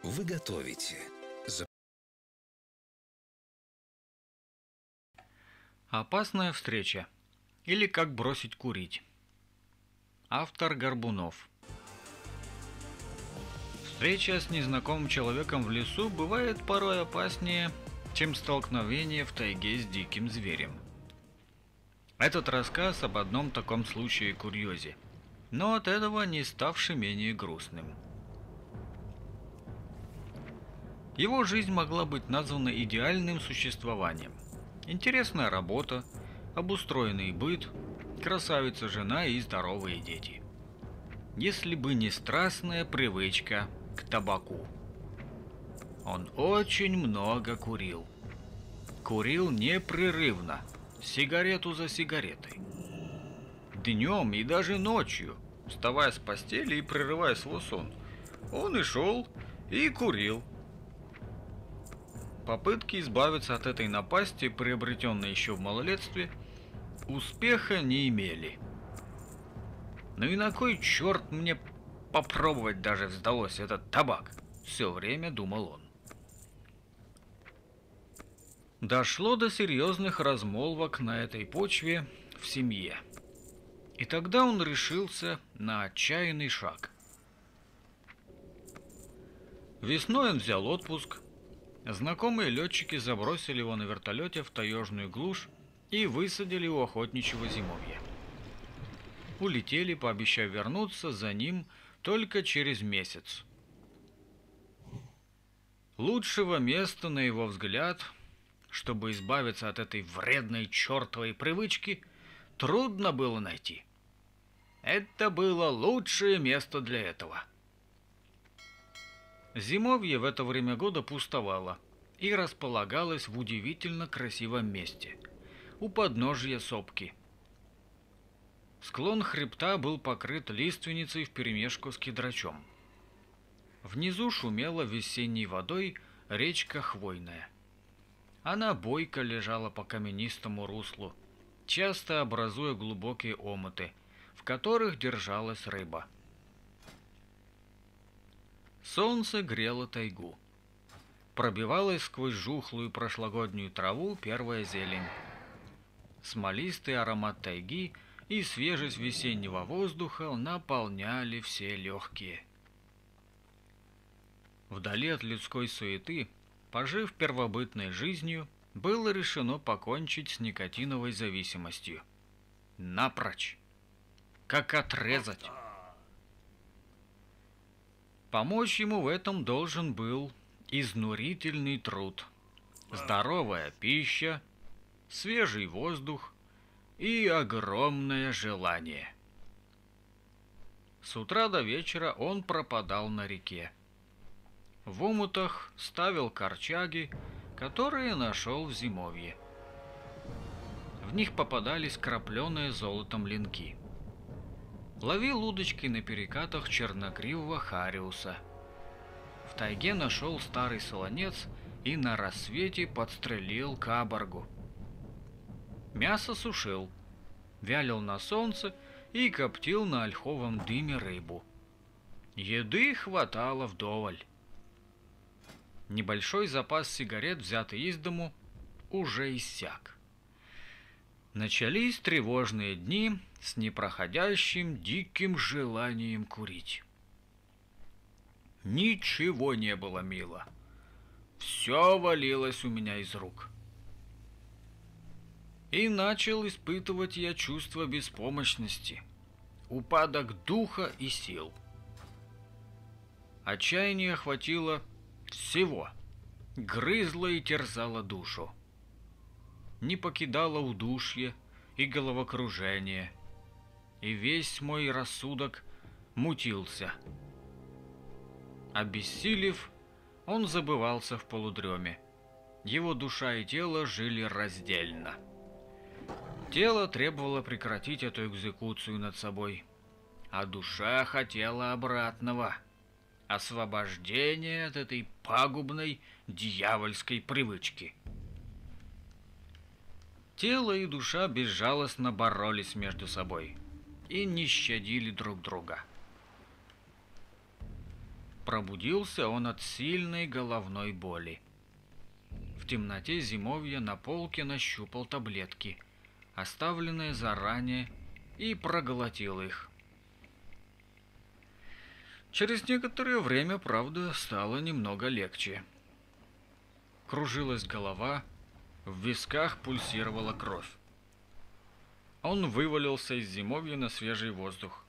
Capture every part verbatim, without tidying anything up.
вы готовите. За... Опасная встреча. Или как бросить курить. Автор Горбунов. Встреча с незнакомым человеком в лесу бывает порой опаснее, чем столкновение в тайге с диким зверем. Этот рассказ об одном таком случае-курьезе, но от этого не ставший менее грустным. Его жизнь могла быть названа идеальным существованием. Интересная работа, обустроенный быт, красавица жена и здоровые дети. Если бы не страстная привычка к табаку. Он очень много курил. Курил непрерывно, сигарету за сигаретой. Днем и даже ночью, вставая с постели и прерывая свой сон, он и шел, и курил. Попытки избавиться от этой напасти, приобретенной еще в малолетстве, успеха не имели. Ну и на кой черт мне попробовать даже сдалось этот табак? Все время думал он. Дошло до серьезных размолвок на этой почве в семье. И тогда он решился на отчаянный шаг. Весной он взял отпуск. Знакомые летчики забросили его на вертолете в таежную глушь и высадили у охотничьего зимовья. Улетели, пообещав вернуться за ним только через месяц. Лучшего места, на его взгляд, чтобы избавиться от этой вредной чертовой привычки, трудно было найти. Это было лучшее место для этого. Зимовье в это время года пустовало и располагалось в удивительно красивом месте, у подножия сопки. Склон хребта был покрыт лиственницей вперемешку с кедрачом. Внизу шумела весенней водой речка Хвойная. Она бойко лежала по каменистому руслу, часто образуя глубокие омыты, в которых держалась рыба. Солнце грело тайгу. Пробивалась сквозь жухлую прошлогоднюю траву первая зелень. Смолистый аромат тайги и свежесть весеннего воздуха наполняли все легкие. Вдали от людской суеты, пожив первобытной жизнью, было решено покончить с никотиновой зависимостью. Напрочь. Как отрезать. Помочь ему в этом должен был изнурительный труд, здоровая пища, свежий воздух и огромное желание. С утра до вечера он пропадал на реке. В омутах ставил корчаги, которые нашел в зимовье. В них попадались крапленые золотом линки. Ловил удочкой на перекатах черногривого хариуса. В тайге нашел старый солонец и на рассвете подстрелил кабаргу. Мясо сушил, вялил на солнце и коптил на ольховом дыме рыбу. Еды хватало вдоволь. Небольшой запас сигарет, взятый из дому, уже иссяк. Начались тревожные дни с непроходящим диким желанием курить. Ничего не было мило. Все валилось у меня из рук. И начал испытывать я чувство беспомощности, упадок духа и сил. Отчаяние охватило всего, грызло и терзало душу. Не покидало удушье и головокружение, и весь мой рассудок мутился. Обессилев, он забывался в полудреме. Его душа и тело жили раздельно. Тело требовало прекратить эту экзекуцию над собой, а душа хотела обратного — освобождения от этой пагубной дьявольской привычки. Тело и душа безжалостно боролись между собой и не щадили друг друга. Пробудился он от сильной головной боли. В темноте зимовья на полке нащупал таблетки, оставленные заранее, и проглотил их. Через некоторое время, правда, стало немного легче. Кружилась голова, в висках пульсировала кровь. Он вывалился из зимовья на свежий воздух.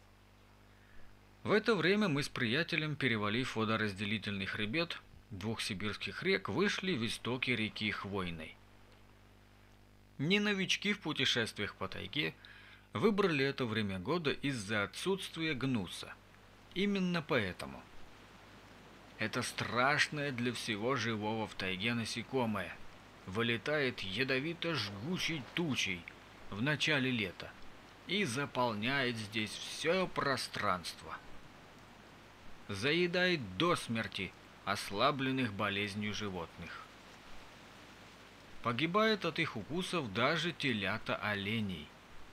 В это время мы с приятелем, перевалив водоразделительный хребет двух сибирских рек, вышли в истоки реки Хвойной. Не новички в путешествиях по тайге выбрали это время года из-за отсутствия гнуса. Именно поэтому. Это страшное для всего живого в тайге насекомое вылетает ядовито-жгучей тучей в начале лета и заполняет здесь все пространство. Заедает до смерти ослабленных болезнью животных. Погибает от их укусов даже телята оленей.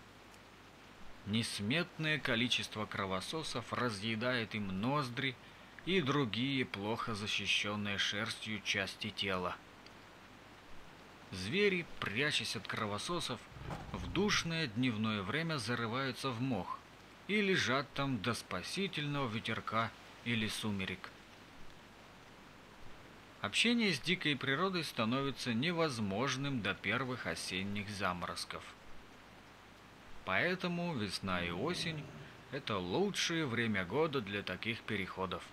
Несметное количество кровососов разъедает им ноздри и другие плохо защищенные шерстью части тела. Звери, прячась от кровососов, в душное дневное время зарываются в мох и лежат там до спасительного ветерка или сумерек. Общение с дикой природой становится невозможным до первых осенних заморозков. Поэтому весна и осень – это лучшее время года для таких переходов.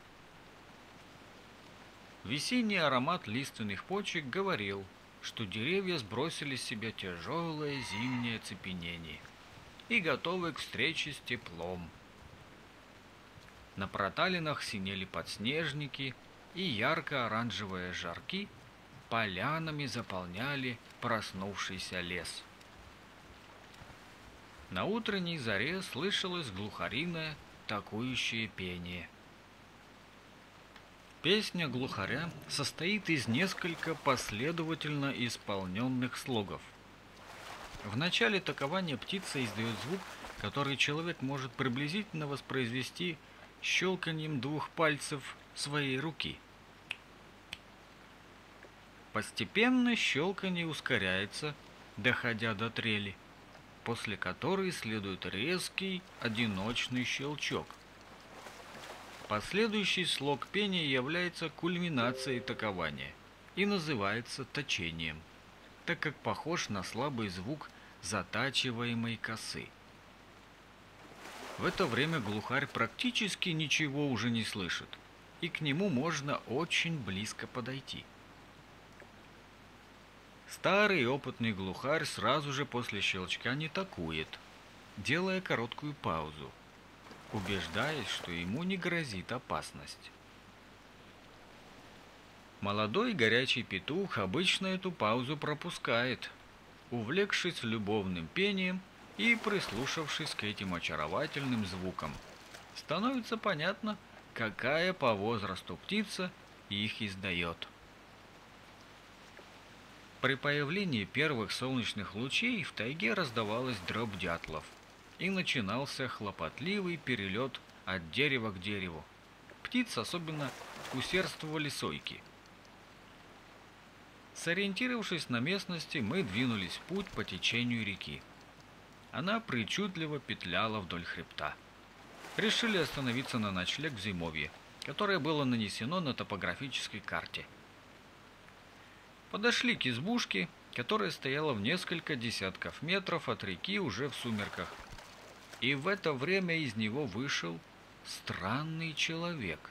Весенний аромат лиственных почек говорил, что деревья сбросили с себя тяжелое зимнее оцепенение и готовы к встрече с теплом. На проталинах синели подснежники, и ярко-оранжевые жарки полянами заполняли проснувшийся лес. На утренней заре слышалось глухариное такующее пение. Песня глухаря состоит из несколько последовательно исполненных слогов. В начале такования птица издает звук, который человек может приблизительно воспроизвести щелканьем двух пальцев своей руки. Постепенно щелканье ускоряется, доходя до трели, после которой следует резкий одиночный щелчок. Последующий слог пения является кульминацией такования и называется точением, так как похож на слабый звук затачиваемой косы. В это время глухарь практически ничего уже не слышит, и к нему можно очень близко подойти. Старый опытный глухарь сразу же после щелчка не такует, делая короткую паузу, убеждаясь, что ему не грозит опасность. Молодой горячий петух обычно эту паузу пропускает, увлекшись любовным пением и прислушавшись к этим очаровательным звукам. Становится понятно, какая по возрасту птица их издает. При появлении первых солнечных лучей в тайге раздавалась дробь дятлов, и начинался хлопотливый перелет от дерева к дереву. Птиц особенно усердствовали сойки. Сориентировавшись на местности, мы двинулись в путь по течению реки. Она причудливо петляла вдоль хребта. Решили остановиться на ночлег в зимовье, которое было нанесено на топографической карте. Подошли к избушке, которая стояла в несколько десятков метров от реки уже в сумерках. И в это время из него вышел странный человек.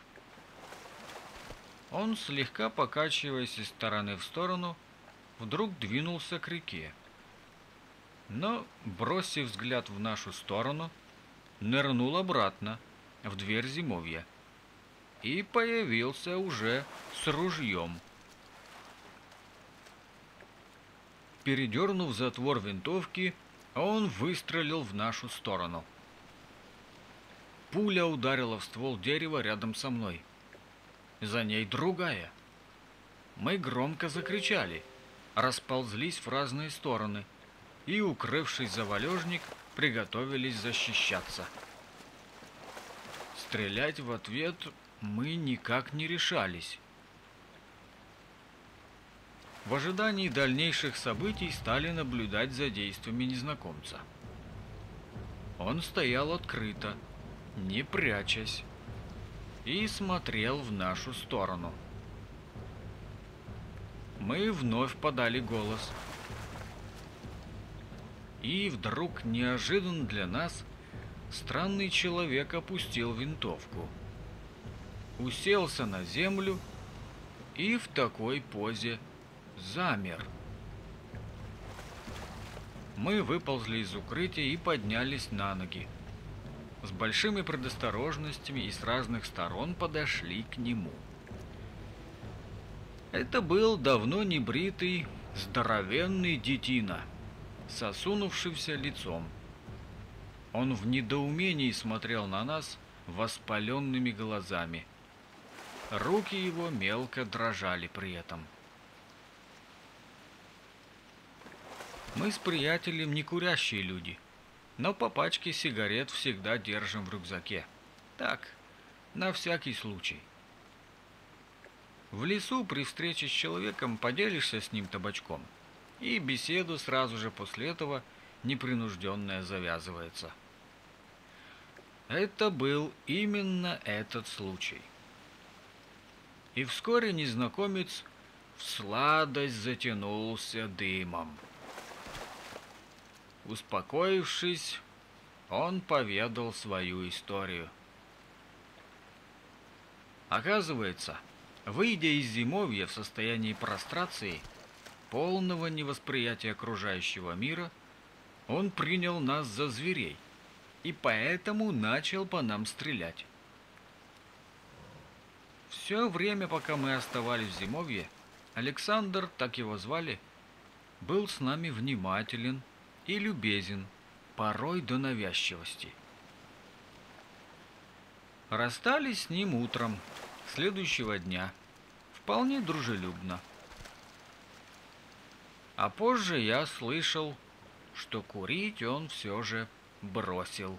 Он, слегка покачиваясь из стороны в сторону, вдруг двинулся к реке. Но, бросив взгляд в нашу сторону, нырнул обратно в дверь зимовья и появился уже с ружьем. Передернув затвор винтовки, он выстрелил в нашу сторону. Пуля ударила в ствол дерева рядом со мной. За ней другая. Мы громко закричали, расползлись в разные стороны и, укрывшись за валежник, приготовились защищаться. Стрелять в ответ мы никак не решались. В ожидании дальнейших событий стали наблюдать за действиями незнакомца. Он стоял открыто, не прячась, и смотрел в нашу сторону. Мы вновь подали голос. И вдруг, неожиданно для нас, странный человек опустил винтовку, уселся на землю и в такой позе замер. Мы выползли из укрытия и поднялись на ноги. С большими предосторожностями и с разных сторон подошли к нему. Это был давно не бритый, здоровенный детина с осунувшимся лицом. Он в недоумении смотрел на нас воспаленными глазами. Руки его мелко дрожали при этом. Мы с приятелем не курящие люди, но по пачке сигарет всегда держим в рюкзаке. Так, на всякий случай. В лесу при встрече с человеком поделишься с ним табачком, и беседа сразу же после этого непринужденная завязывается. Это был именно этот случай. И вскоре незнакомец в сладость затянулся дымом. Успокоившись, он поведал свою историю. Оказывается, выйдя из зимовья в состоянии прострации, полного невосприятия окружающего мира, он принял нас за зверей и поэтому начал по нам стрелять. Все время, пока мы оставались в зимовье, Александр, так его звали, был с нами внимателен и любезен, порой до навязчивости. Расстались с ним утром следующего дня, вполне дружелюбно. А позже я слышал, что курить он все же бросил.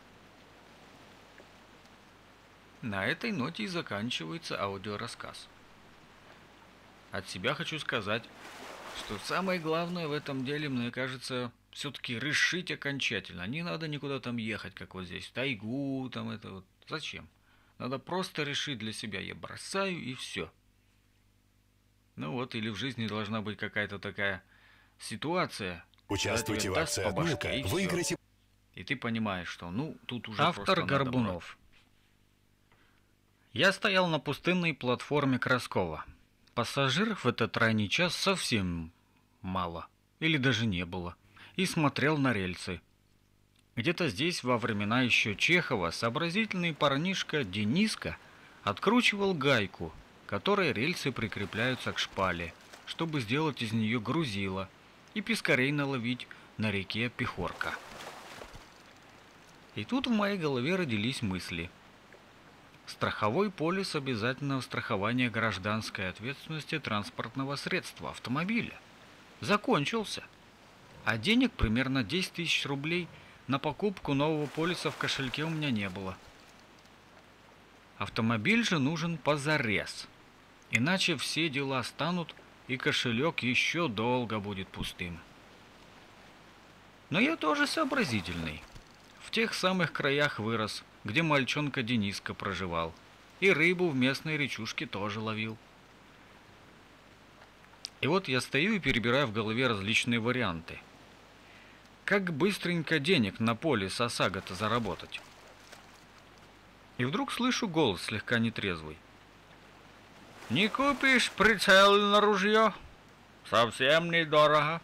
На этой ноте и заканчивается аудиорассказ. От себя хочу сказать, что самое главное в этом деле, мне кажется, все-таки решить окончательно. Не надо никуда там ехать, как вот здесь, в тайгу, там это вот. Зачем? Надо просто решить для себя, я бросаю и все. Ну вот, или в жизни должна быть какая-то такая ситуация. Участвуйте в акции «Отмылка», выиграйте. И ты понимаешь, что ну тут уже Автор просто Горбунов. Я стоял на пустынной платформе Краскова. Пассажиров в этот ранний час совсем мало, или даже не было, и смотрел на рельсы. Где-то здесь, во времена еще Чехова, сообразительный парнишка Дениска откручивал гайку, которой рельсы прикрепляются к шпале, чтобы сделать из нее грузило и пескарей наловить на реке Пехорка. И тут в моей голове родились мысли. Страховой полис обязательного страхования гражданской ответственности транспортного средства, автомобиля, закончился, а денег примерно десять тысяч рублей на покупку нового полиса в кошельке у меня не было. Автомобиль же нужен позарез, иначе все дела станут, и кошелек еще долго будет пустым. Но я тоже сообразительный. В тех самых краях вырос, где мальчонка Дениска проживал, и рыбу в местной речушке тоже ловил. И вот я стою и перебираю в голове различные варианты. Как быстренько денег на полис ОСАГО-то заработать? И вдруг слышу голос слегка нетрезвый. «Не купишь прицел на ружье? Совсем недорого».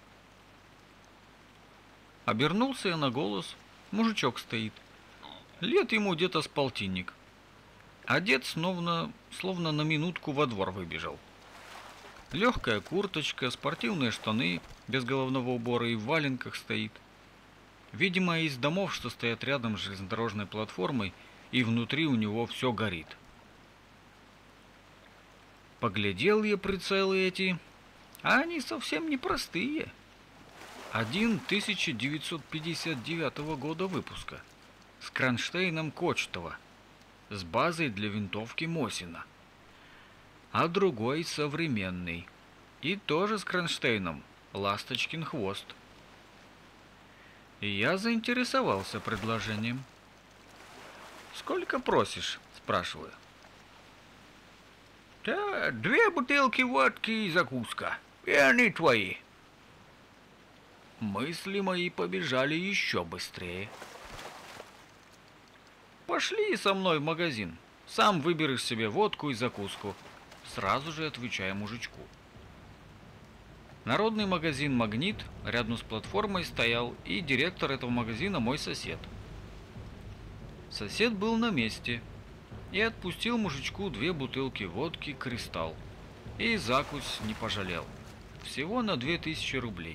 Обернулся я на голос. Мужичок стоит. Лет ему где-то с полтинник. Одет словно, словно на минутку во двор выбежал. Легкая курточка, спортивные штаны без головного убора и в валенках стоит. Видимо, из домов, что стоят рядом с железнодорожной платформой, и внутри у него все горит. Поглядел я прицелы эти, а они совсем непростые. Один тысяча девятьсот пятьдесят девятого года выпуска, с кронштейном Кочетова, с базой для винтовки Мосина, а другой современный и тоже с кронштейном, ласточкин хвост. И я заинтересовался предложением. «Сколько просишь?» – спрашиваю. «Да, две бутылки водки и закуска, и они твои». Мысли мои побежали еще быстрее. «Пошли со мной в магазин, сам выберешь себе водку и закуску», – сразу же отвечаю мужичку. Народный магазин «Магнит» рядом с платформой стоял, и директор этого магазина мой сосед. Сосед был на месте и отпустил мужичку две бутылки водки «Кристалл». И закусь не пожалел. Всего на две тысячи рублей.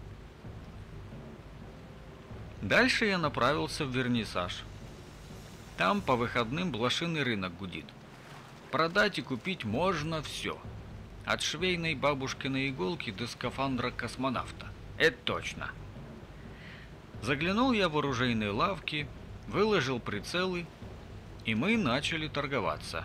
Дальше я направился в вернисаж. Там по выходным блошиный рынок гудит. Продать и купить можно все. От швейной бабушкиной иголки до скафандра космонавта. Это точно. Заглянул я в оружейные лавки, выложил прицелы, и мы начали торговаться.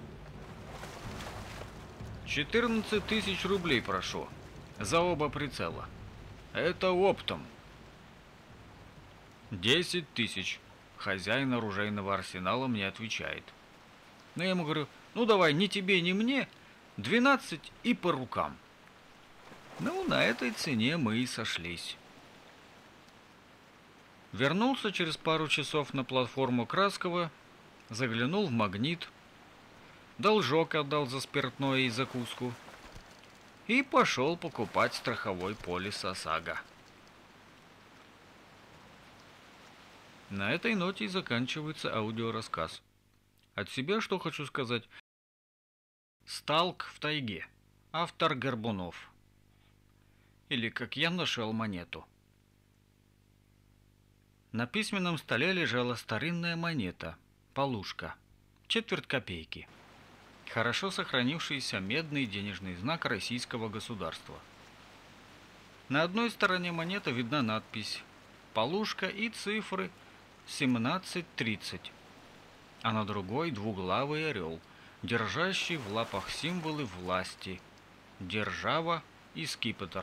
четырнадцать тысяч рублей прошу за оба прицела. Это оптом. десять тысяч. Хозяин оружейного арсенала мне отвечает. Но я ему говорю, ну давай, ни тебе, ни мне, двенадцать и по рукам. Ну, на этой цене мы и сошлись. Вернулся через пару часов на платформу Краскова, заглянул в «Магнит», должок отдал за спиртное и закуску и пошел покупать страховой полис ОСАГО. На этой ноте и заканчивается аудиорассказ. От себя что хочу сказать. «Сталк в тайге». Автор Горбунов. Или «Как я нашел монету». На письменном столе лежала старинная монета, полушка, четверть копейки. Хорошо сохранившийся медный денежный знак российского государства. На одной стороне монеты видна надпись «Полушка» и цифры семнадцать тридцать, а на другой двуглавый орел, держащий в лапах символы власти, держава и скипетр.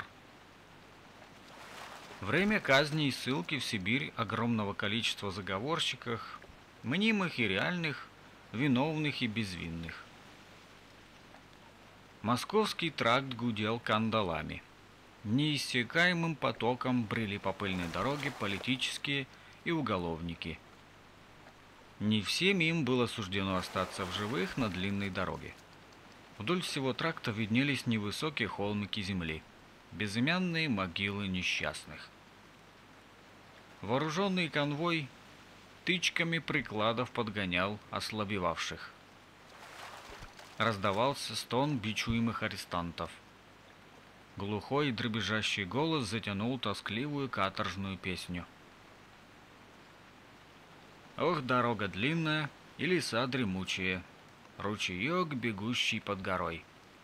Время казни и ссылки в Сибирь огромного количества заговорщиков, мнимых и реальных, виновных и безвинных. Московский тракт гудел кандалами. Неиссякаемым потоком брели по пыльной дороге политические и уголовники. Не всем им было суждено остаться в живых на длинной дороге. Вдоль всего тракта виднелись невысокие холмики земли, безымянные могилы несчастных. Вооруженный конвой тычками прикладов подгонял ослабевавших. Раздавался стон бичуемых арестантов. Глухой и дребезжащий голос затянул тоскливую каторжную песню. Ох, дорога длинная, и леса дремучие, ручеек, бегущий под горой.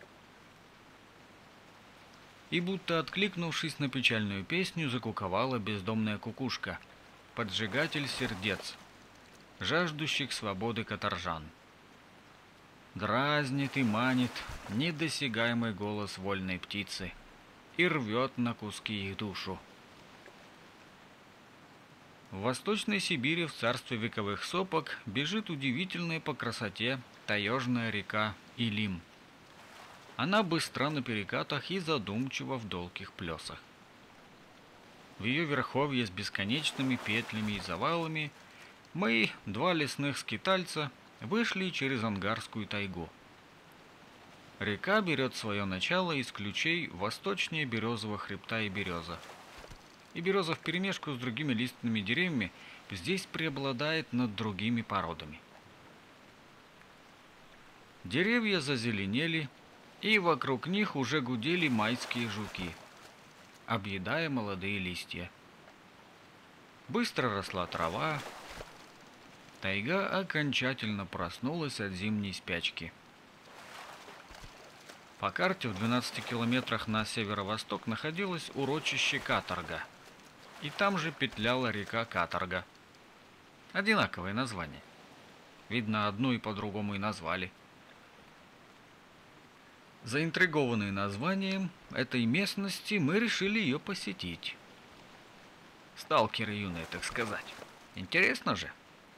И будто откликнувшись на печальную песню, закуковала бездомная кукушка, поджигатель сердец, жаждущих свободы каторжан. Дразнит и манит недосягаемый голос вольной птицы и рвет на куски их душу. В Восточной Сибири, в царстве вековых сопок, бежит удивительная по красоте таежная река Илим. Она быстра на перекатах и задумчива в долгих плесах. В ее верховье с бесконечными петлями и завалами мы, два лесных скитальца, вышли через Ангарскую тайгу. Река берет свое начало из ключей восточнее Березового хребта и Береза. И береза вперемешку с другими лиственными деревьями здесь преобладает над другими породами. Деревья зазеленели, и вокруг них уже гудели майские жуки, объедая молодые листья. Быстро росла трава. Тайга окончательно проснулась от зимней спячки. По карте в двенадцати километрах на северо-восток находилось урочище Каторга, и там же петляла река Каторга. Одинаковое название. Видно, одну и по-другому и назвали. Заинтригованные названием этой местности, мы решили ее посетить. Сталкеры юные, так сказать. Интересно же.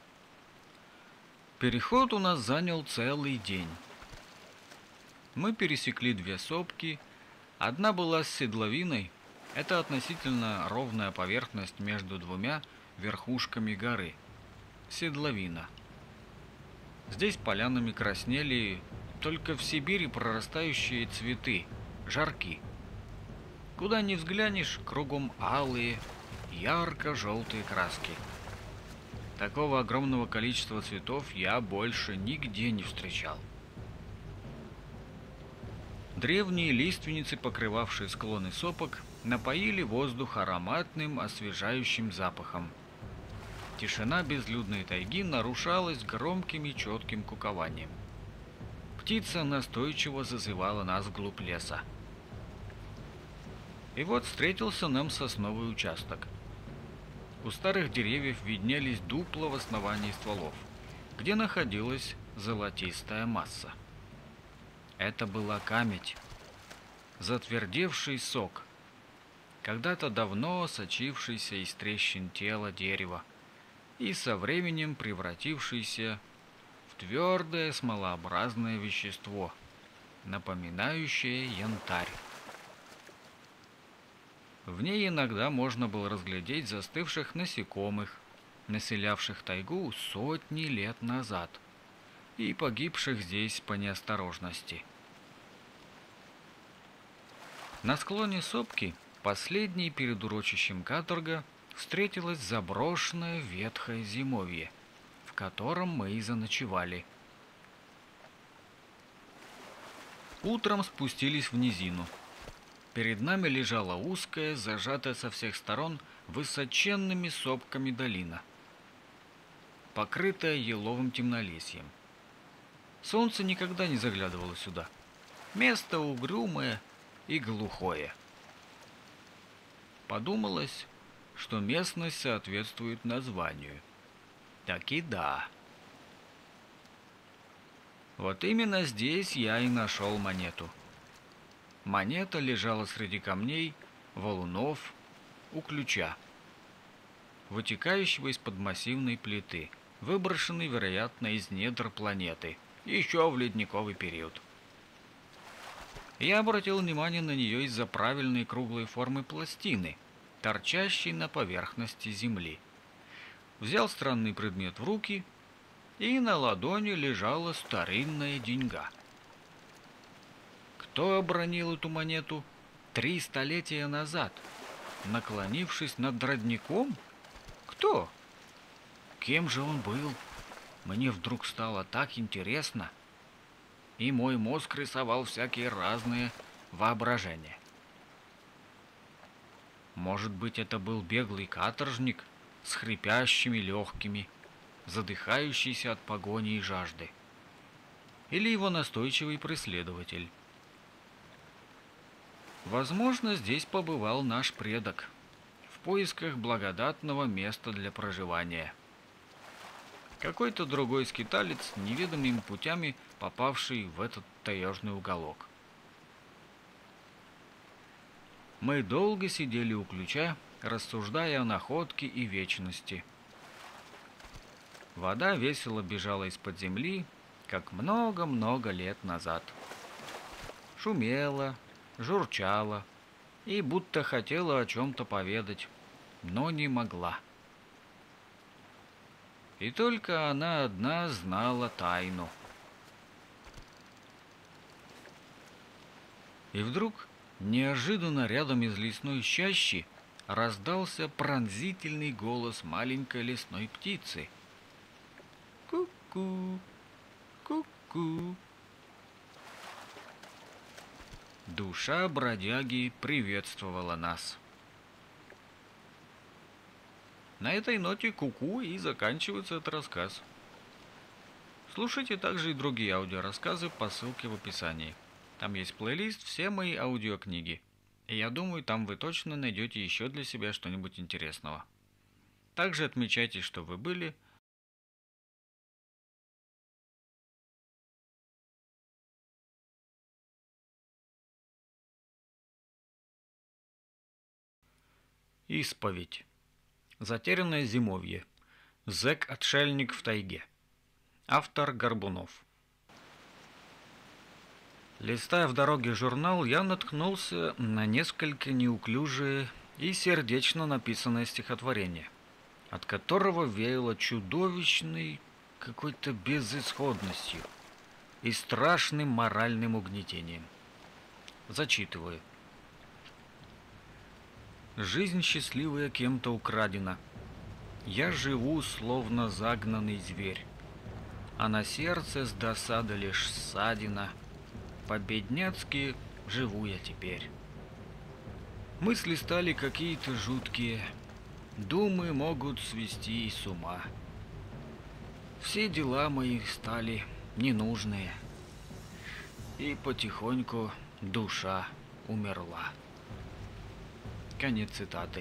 Переход у нас занял целый день. Мы пересекли две сопки. Одна была с седловиной. Это относительно ровная поверхность между двумя верхушками горы. Седловина. Здесь полянами краснели только в Сибири прорастающие цветы, жарки. Куда ни взглянешь, кругом алые, ярко-желтые краски. Такого огромного количества цветов я больше нигде не встречал. Древние лиственницы, покрывавшие склоны сопок, напоили воздух ароматным, освежающим запахом. Тишина безлюдной тайги нарушалась громким и четким кукованием. Птица настойчиво зазывала нас вглубь леса. И вот встретился нам сосновый участок. У старых деревьев виднелись дупла в основании стволов, где находилась золотистая масса. Это была камедь, затвердевший сок, когда-то давно сочившийся из трещин тела дерева и со временем превратившийся в твердое смолообразное вещество, напоминающее янтарь. В ней иногда можно было разглядеть застывших насекомых, населявших тайгу сотни лет назад и погибших здесь по неосторожности. На склоне сопки, последней перед урочищем каторга, встретилось заброшенное ветхое зимовье, в котором мы и заночевали. Утром спустились в низину. Перед нами лежала узкая, зажатая со всех сторон высоченными сопками долина, покрытая еловым темнолесьем. Солнце никогда не заглядывало сюда. Место угрюмое и глухое. Подумалось, что местность соответствует названию. Так и да. Вот именно здесь я и нашел монету. Монета лежала среди камней, валунов, у ключа, вытекающего из-под массивной плиты, выброшенной, вероятно, из недр планеты, еще в ледниковый период. Я обратил внимание на нее из-за правильной круглой формы пластины, торчащей на поверхности земли. Взял странный предмет в руки, и на ладони лежала старинная деньга. Кто обронил эту монету три столетия назад, наклонившись над родником? Кто? Кем же он был? Мне вдруг стало так интересно, и мой мозг рисовал всякие разные воображения. Может быть, это был беглый каторжник с хрипящими легкими, задыхающийся от погони и жажды, или его настойчивый преследователь. Возможно, здесь побывал наш предок в поисках благодатного места для проживания. Какой-то другой скиталец, неведомыми путями попавший в этот таежный уголок. Мы долго сидели у ключа, рассуждая о находке и вечности. Вода весело бежала из-под земли, как много-много лет назад. Шумела, журчала и будто хотела о чем-то поведать, но не могла. И только она одна знала тайну. И вдруг, неожиданно рядом из лесной чащи раздался пронзительный голос маленькой лесной птицы. Ку-ку, ку-ку. Душа бродяги приветствовала нас. На этой ноте ку-ку и заканчивается этот рассказ. Слушайте также и другие аудиорассказы по ссылке в описании. Там есть плейлист «Все мои аудиокниги». И я думаю, там вы точно найдете еще для себя что-нибудь интересного. Также отмечайте, что вы были Исповедь. Затерянное зимовье. Зэк-отшельник в тайге. Автор Горбунов. Листая в дороге журнал, я наткнулся на несколько неуклюжие и сердечно написанное стихотворение, от которого веяло чудовищной какой-то безысходностью и страшным моральным угнетением. Зачитываю. Жизнь счастливая кем-то украдена. Я живу, словно загнанный зверь, а на сердце с досады лишь ссадина. По-бедняцки живу я теперь. Мысли стали какие-то жуткие, думы могут свести и с ума. Все дела мои стали ненужные, и потихоньку душа умерла. Конец цитаты.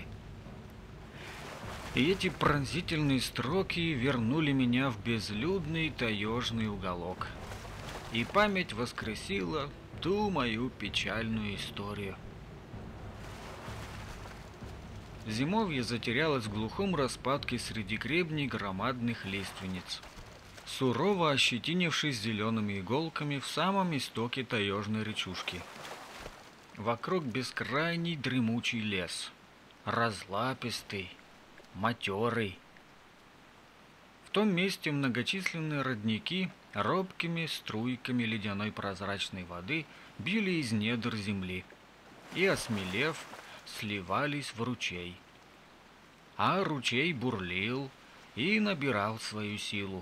И эти пронзительные строки вернули меня в безлюдный таежный уголок, и память воскресила ту мою печальную историю. Зимовье затерялось в глухом распадке среди гребней громадных лиственниц, сурово ощетинившись зелеными иголками в самом истоке таежной речушки. Вокруг бескрайний дремучий лес, разлапистый, матерый. В том месте многочисленные родники робкими струйками ледяной прозрачной воды били из недр земли и, осмелев, сливались в ручей. А ручей бурлил и набирал свою силу.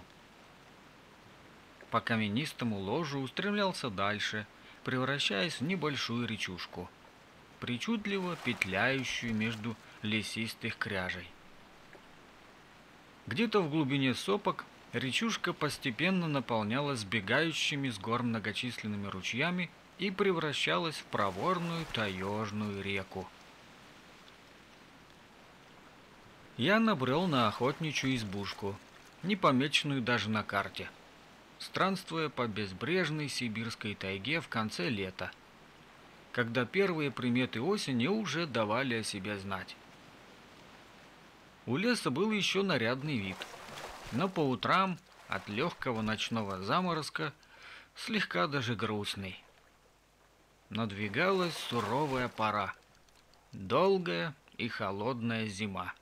По каменистому ложу устремлялся дальше, превращаясь в небольшую речушку, причудливо петляющую между лесистых кряжей. Где-то в глубине сопок речушка постепенно наполнялась сбегающими с гор многочисленными ручьями и превращалась в проворную таежную реку. Я набрел на охотничью избушку, не помеченную даже на карте, странствуя по безбрежной сибирской тайге в конце лета, когда первые приметы осени уже давали о себе знать. У леса был еще нарядный вид, но по утрам от легкого ночного заморозка слегка даже грустный. Надвигалась суровая пора, долгая и холодная зима.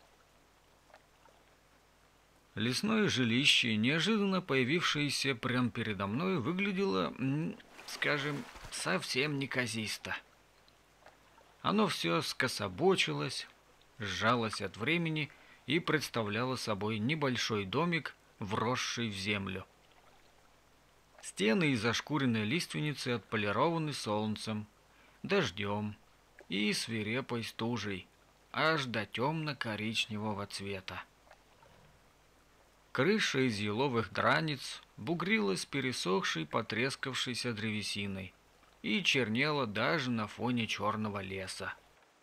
Лесное жилище, неожиданно появившееся прямо передо мной, выглядело, скажем, совсем неказисто. Оно все скособочилось, сжалось от времени и представляло собой небольшой домик, вросший в землю. Стены из ошкуренной лиственницы отполированы солнцем, дождем и свирепой стужей, аж до темно-коричневого цвета. Крыша из еловых драниц бугрилась пересохшей, потрескавшейся древесиной и чернела даже на фоне черного леса.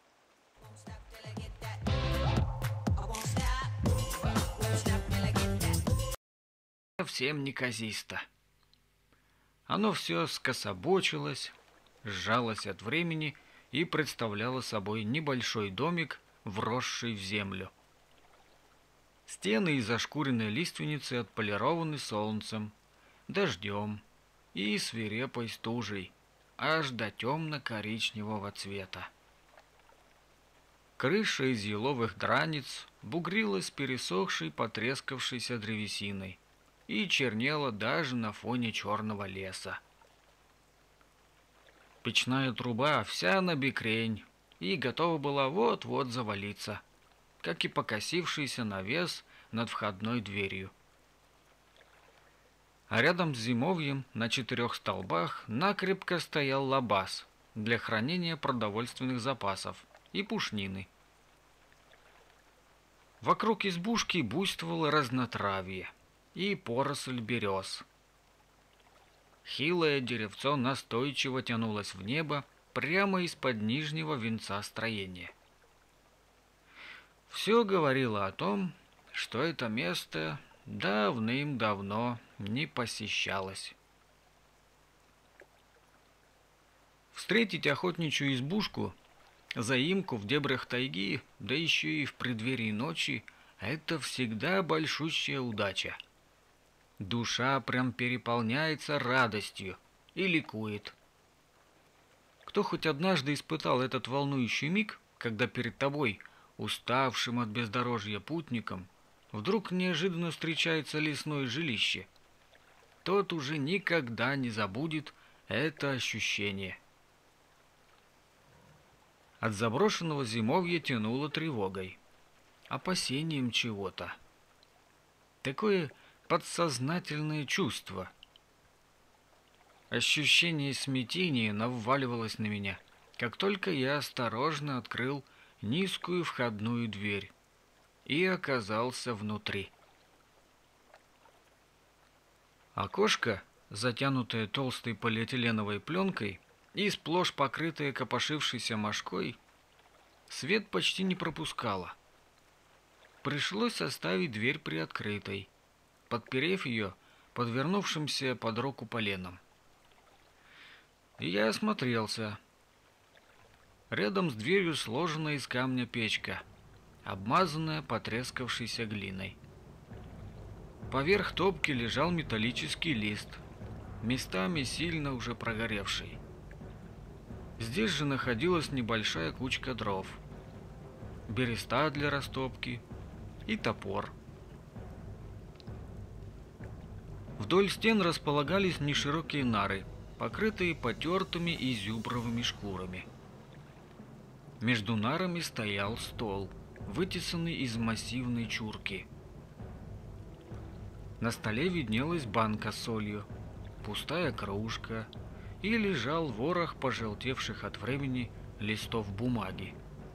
Совсем неказисто. Оно все скособочилось, сжалось от времени и представляло собой небольшой домик, вросший в землю. Стены из ошкуренной лиственницы отполированы солнцем, дождем и свирепой стужей, аж до темно-коричневого цвета. Крыша из еловых драниц бугрилась пересохшей, потрескавшейся древесиной и чернела даже на фоне черного леса. Печная труба вся набекрень и готова была вот-вот завалиться, как и покосившийся навес над входной дверью. А рядом с зимовьем на четырех столбах накрепко стоял лабаз для хранения продовольственных запасов и пушнины. Вокруг избушки буйствовало разнотравье и поросль берез. Хилое деревцо настойчиво тянулось в небо прямо из-под нижнего венца строения. Все говорило о том, что это место давным-давно не посещалось. Встретить охотничью избушку Заимку в дебрях тайги, да еще и в преддверии ночи, это всегда большущая удача. Душа прям переполняется радостью и ликует. Кто хоть однажды испытал этот волнующий миг, когда перед тобой, уставшим от бездорожья путником, вдруг неожиданно встречается лесное жилище, тот уже никогда не забудет это ощущение. От заброшенного зимовья тянуло тревогой, опасением чего-то. Такое подсознательное чувство. Ощущение смятения наваливалось на меня, как только я осторожно открыл низкую входную дверь и оказался внутри. Окошко, затянутое толстой полиэтиленовой пленкой и сплошь покрытое копошившейся мошкой, свет почти не пропускало. Пришлось оставить дверь приоткрытой, подперев ее подвернувшимся под руку поленом. И я осмотрелся. Рядом с дверью сложена из камня печка, обмазанная потрескавшейся глиной. Поверх топки лежал металлический лист, местами сильно уже прогоревший. Здесь же находилась небольшая кучка дров, береста для растопки и топор. Вдоль стен располагались неширокие нары, покрытые потертыми изюбровыми шкурами. Между нарами стоял стол, вытесанный из массивной чурки. На столе виднелась банка с солью, пустая кружка и лежал ворох пожелтевших от времени листов бумаги.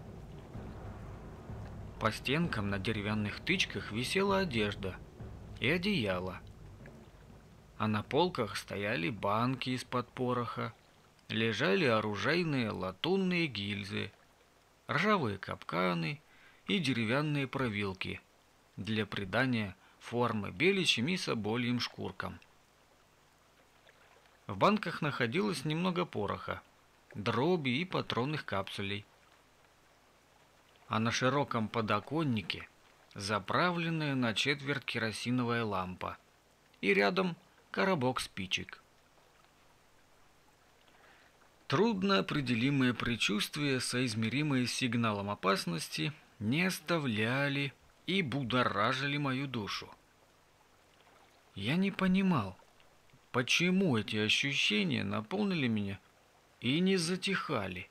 По стенкам на деревянных тычках висела одежда и одеяло, а на полках стояли банки из-под пороха, лежали оружейные латунные гильзы, ржавые капканы и деревянные провилки для придания формы беличьим и собольим шкуркам. В банках находилось немного пороха, дроби и патронных капсулей. А на широком подоконнике заправленная на четверть керосиновая лампа и рядом коробок спичек. Трудно определимые предчувствия, соизмеримые с сигналом опасности, не оставляли и будоражили мою душу. Я не понимал, почему эти ощущения наполнили меня и не затихали.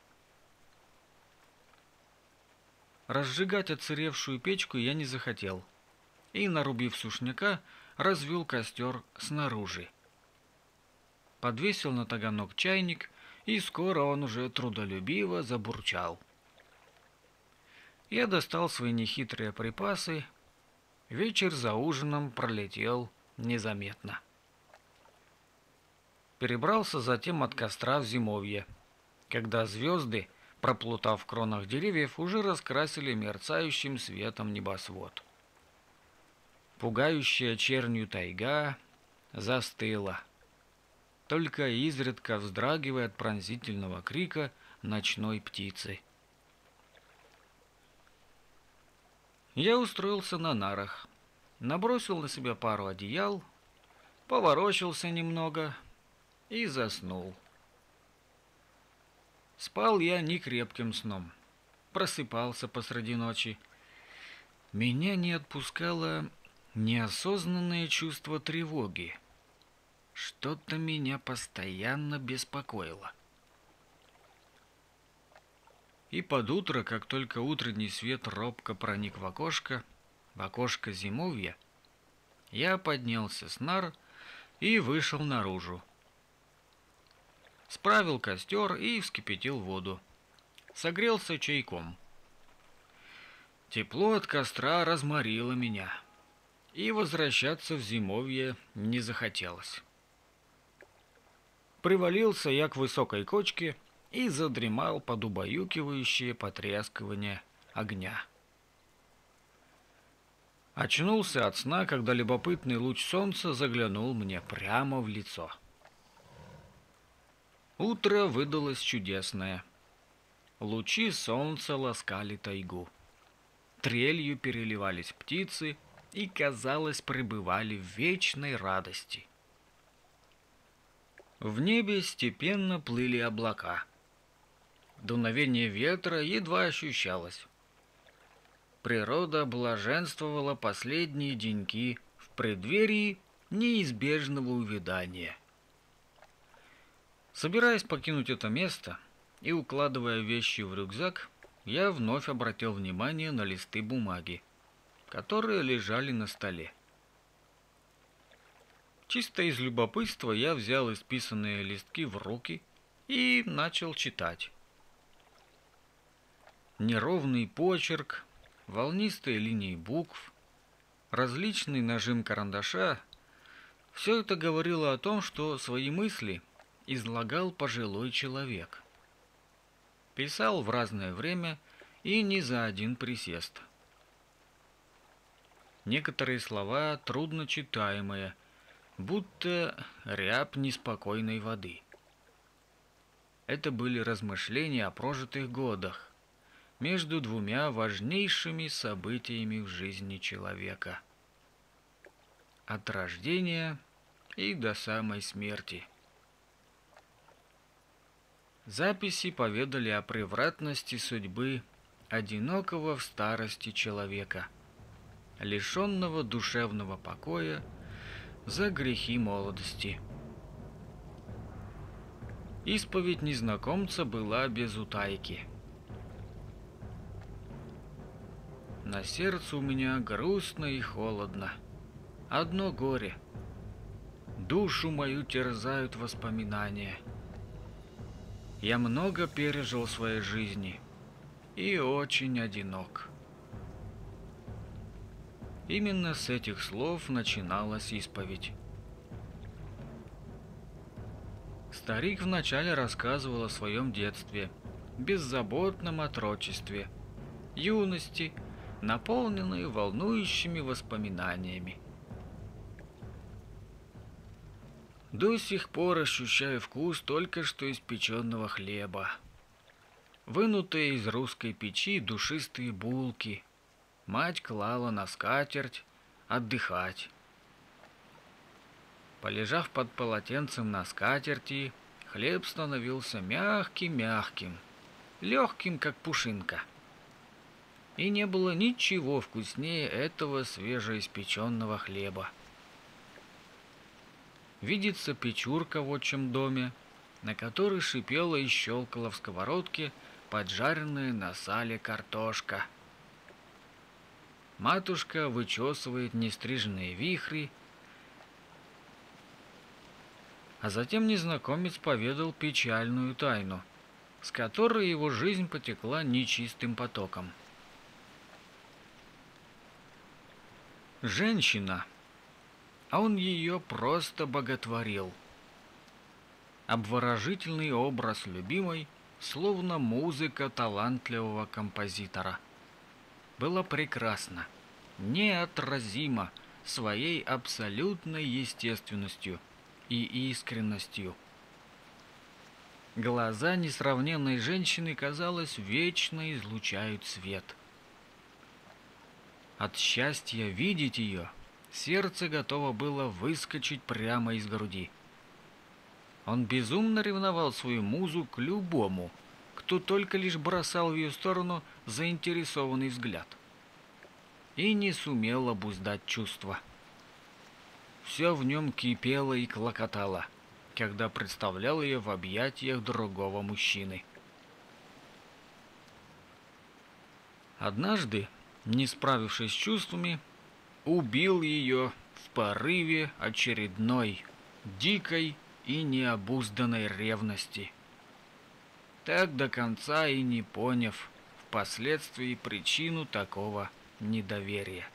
Разжигать отсыревшую печку я не захотел, и, нарубив сушняка, развел костер снаружи. Подвесил на таганок чайник, и скоро он уже трудолюбиво забурчал. Я достал свои нехитрые припасы. Вечер за ужином пролетел незаметно. Перебрался затем от костра в зимовье, когда звезды, проплутав в кронах деревьев, уже раскрасили мерцающим светом небосвод. Пугающая чернью тайга застыла, только изредка вздрагивая от пронзительного крика ночной птицы. Я устроился на нарах, набросил на себя пару одеял, поворочился немного и заснул. Спал я не крепким сном, просыпался посреди ночи. Меня не отпускало неосознанное чувство тревоги. Что-то меня постоянно беспокоило. И под утро, как только утренний свет робко проник в окошко, в окошко зимовья, я поднялся с нар и вышел наружу. Справил костер и вскипятил воду. Согрелся чайком. Тепло от костра разморило меня, и возвращаться в зимовье не захотелось. Привалился я к высокой кочке и задремал под убаюкивающее потрескивание огня. Очнулся от сна, когда любопытный луч солнца заглянул мне прямо в лицо. Утро выдалось чудесное. Лучи солнца ласкали тайгу. Трелью переливались птицы и, казалось, пребывали в вечной радости. В небе степенно плыли облака. Дуновение ветра едва ощущалось. Природа блаженствовала последние деньки в преддверии неизбежного увядания. Собираясь покинуть это место и укладывая вещи в рюкзак, я вновь обратил внимание на листы бумаги, которые лежали на столе. Чисто из любопытства я взял исписанные листки в руки и начал читать. Неровный почерк, волнистые линии букв, различный нажим карандаша — все это говорило о том, что свои мысли излагал пожилой человек. Писал в разное время и не за один присест. Некоторые слова трудночитаемые, будто рябь неспокойной воды. Это были размышления о прожитых годах между двумя важнейшими событиями в жизни человека: от рождения и до самой смерти. Записи поведали о превратности судьбы одинокого в старости человека, лишенного душевного покоя за грехи молодости. Исповедь незнакомца была без утайки. На сердце у меня грустно и холодно. Одно горе. Душу мою терзают воспоминания. Я много пережил в своей жизни и очень одинок. Именно с этих слов начиналась исповедь. Старик вначале рассказывал о своем детстве, беззаботном отрочестве, юности, наполненной волнующими воспоминаниями. До сих пор ощущаю вкус только что испеченного хлеба. Вынутые из русской печи душистые булки мать клала на скатерть отдыхать. Полежав под полотенцем на скатерти, хлеб становился мягким-мягким, легким, как пушинка. И не было ничего вкуснее этого свежеиспеченного хлеба. Видится печурка в отчим доме, на которой шипела и щелкала в сковородке поджаренная на сале картошка. Матушка вычесывает нестриженные вихри, а затем незнакомец поведал печальную тайну, с которой его жизнь потекла нечистым потоком. Женщина, а он ее просто боготворил. Обворожительный образ любимой, словно музыка талантливого композитора. Было прекрасно, неотразимо своей абсолютной естественностью и искренностью. Глаза несравненной женщины, казалось, вечно излучают свет. От счастья видеть ее сердце готово было выскочить прямо из груди. Он безумно ревновал свою музу к любому, кто только лишь бросал в ее сторону заинтересованный взгляд, и не сумел обуздать чувства. Все в нем кипело и клокотало, когда представлял ее в объятиях другого мужчины. Однажды, не справившись с чувствами, убил ее в порыве очередной, дикой и необузданной ревности, так до конца и не поняв впоследствии причину такого недоверия.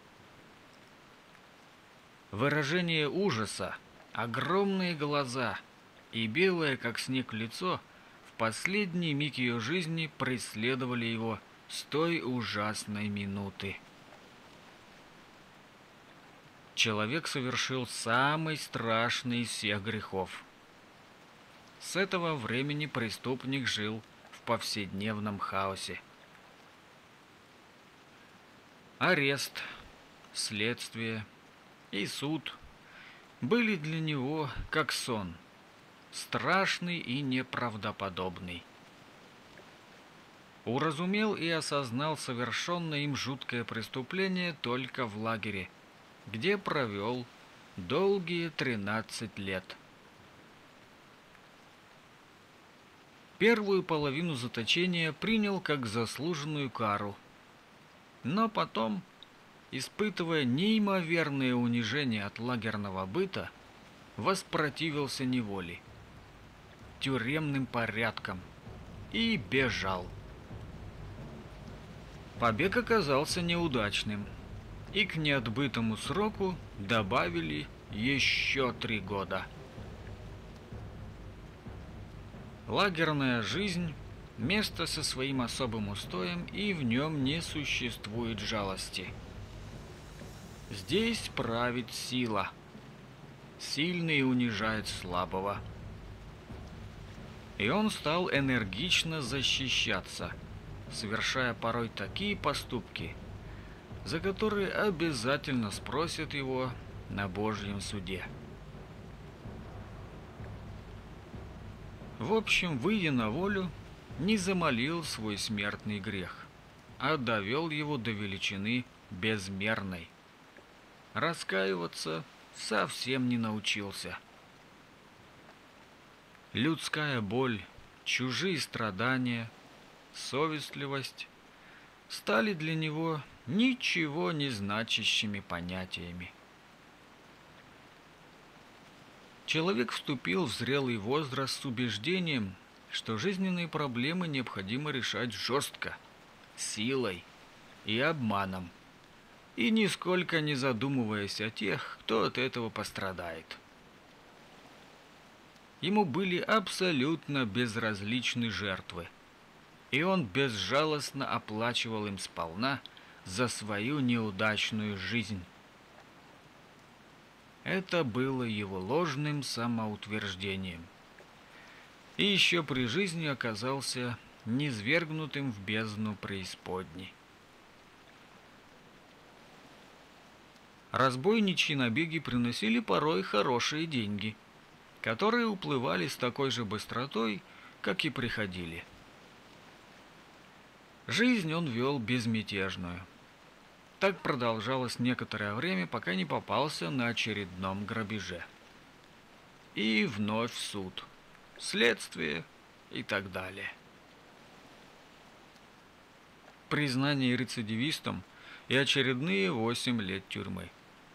Выражение ужаса, огромные глаза и белое, как снег, лицо в последний миг ее жизни преследовали его с той ужасной минуты. Человек совершил самый страшный из всех грехов. С этого времени преступник жил в в повседневном хаосе. Арест, следствие и суд были для него как сон, страшный и неправдоподобный. Уразумел и осознал совершенное им жуткое преступление только в лагере, где провел долгие тринадцать лет. Первую половину заточения принял как заслуженную кару, но потом, испытывая неимоверное унижение от лагерного быта, воспротивился неволе, тюремным порядкам и бежал. Побег оказался неудачным, и к неотбытому сроку добавили еще три года. Лагерная жизнь – место со своим особым устоем, и в нем не существует жалости. Здесь правит сила. Сильный унижает слабого. И он стал энергично защищаться, совершая порой такие поступки, за которые обязательно спросят его на Божьем суде. В общем, выйдя на волю, не замолил свой смертный грех, а довел его до величины безмерной. Раскаиваться совсем не научился. Людская боль, чужие страдания, совестливость стали для него ничего не значащими понятиями. Человек вступил в зрелый возраст с убеждением, что жизненные проблемы необходимо решать жестко, силой и обманом, и нисколько не задумываясь о тех, кто от этого пострадает. Ему были абсолютно безразличны жертвы, и он безжалостно оплачивал им сполна за свою неудачную жизнь. Это было его ложным самоутверждением. И еще при жизни оказался низвергнутым в бездну преисподней. Разбойничьи набеги приносили порой хорошие деньги, которые уплывали с такой же быстротой, как и приходили. Жизнь он вел безмятежную. Так продолжалось некоторое время, пока не попался на очередном грабеже. И вновь суд, следствие и так далее. Признание рецидивистом и очередные восемь лет тюрьмы.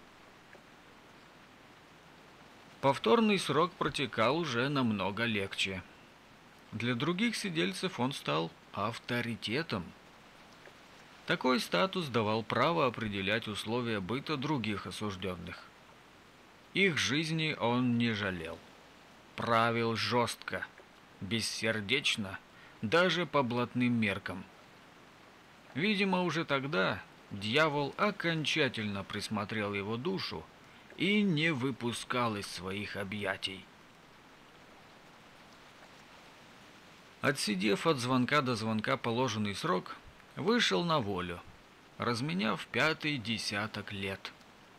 Повторный срок протекал уже намного легче. Для других сидельцев он стал авторитетом. Такой статус давал право определять условия быта других осужденных. Их жизни он не жалел. Правил жестко, бессердечно, даже по блатным меркам. Видимо, уже тогда дьявол окончательно присмотрел его душу и не выпускал из своих объятий. Отсидев от звонка до звонка положенный срок, вышел на волю, разменяв пятый десяток лет.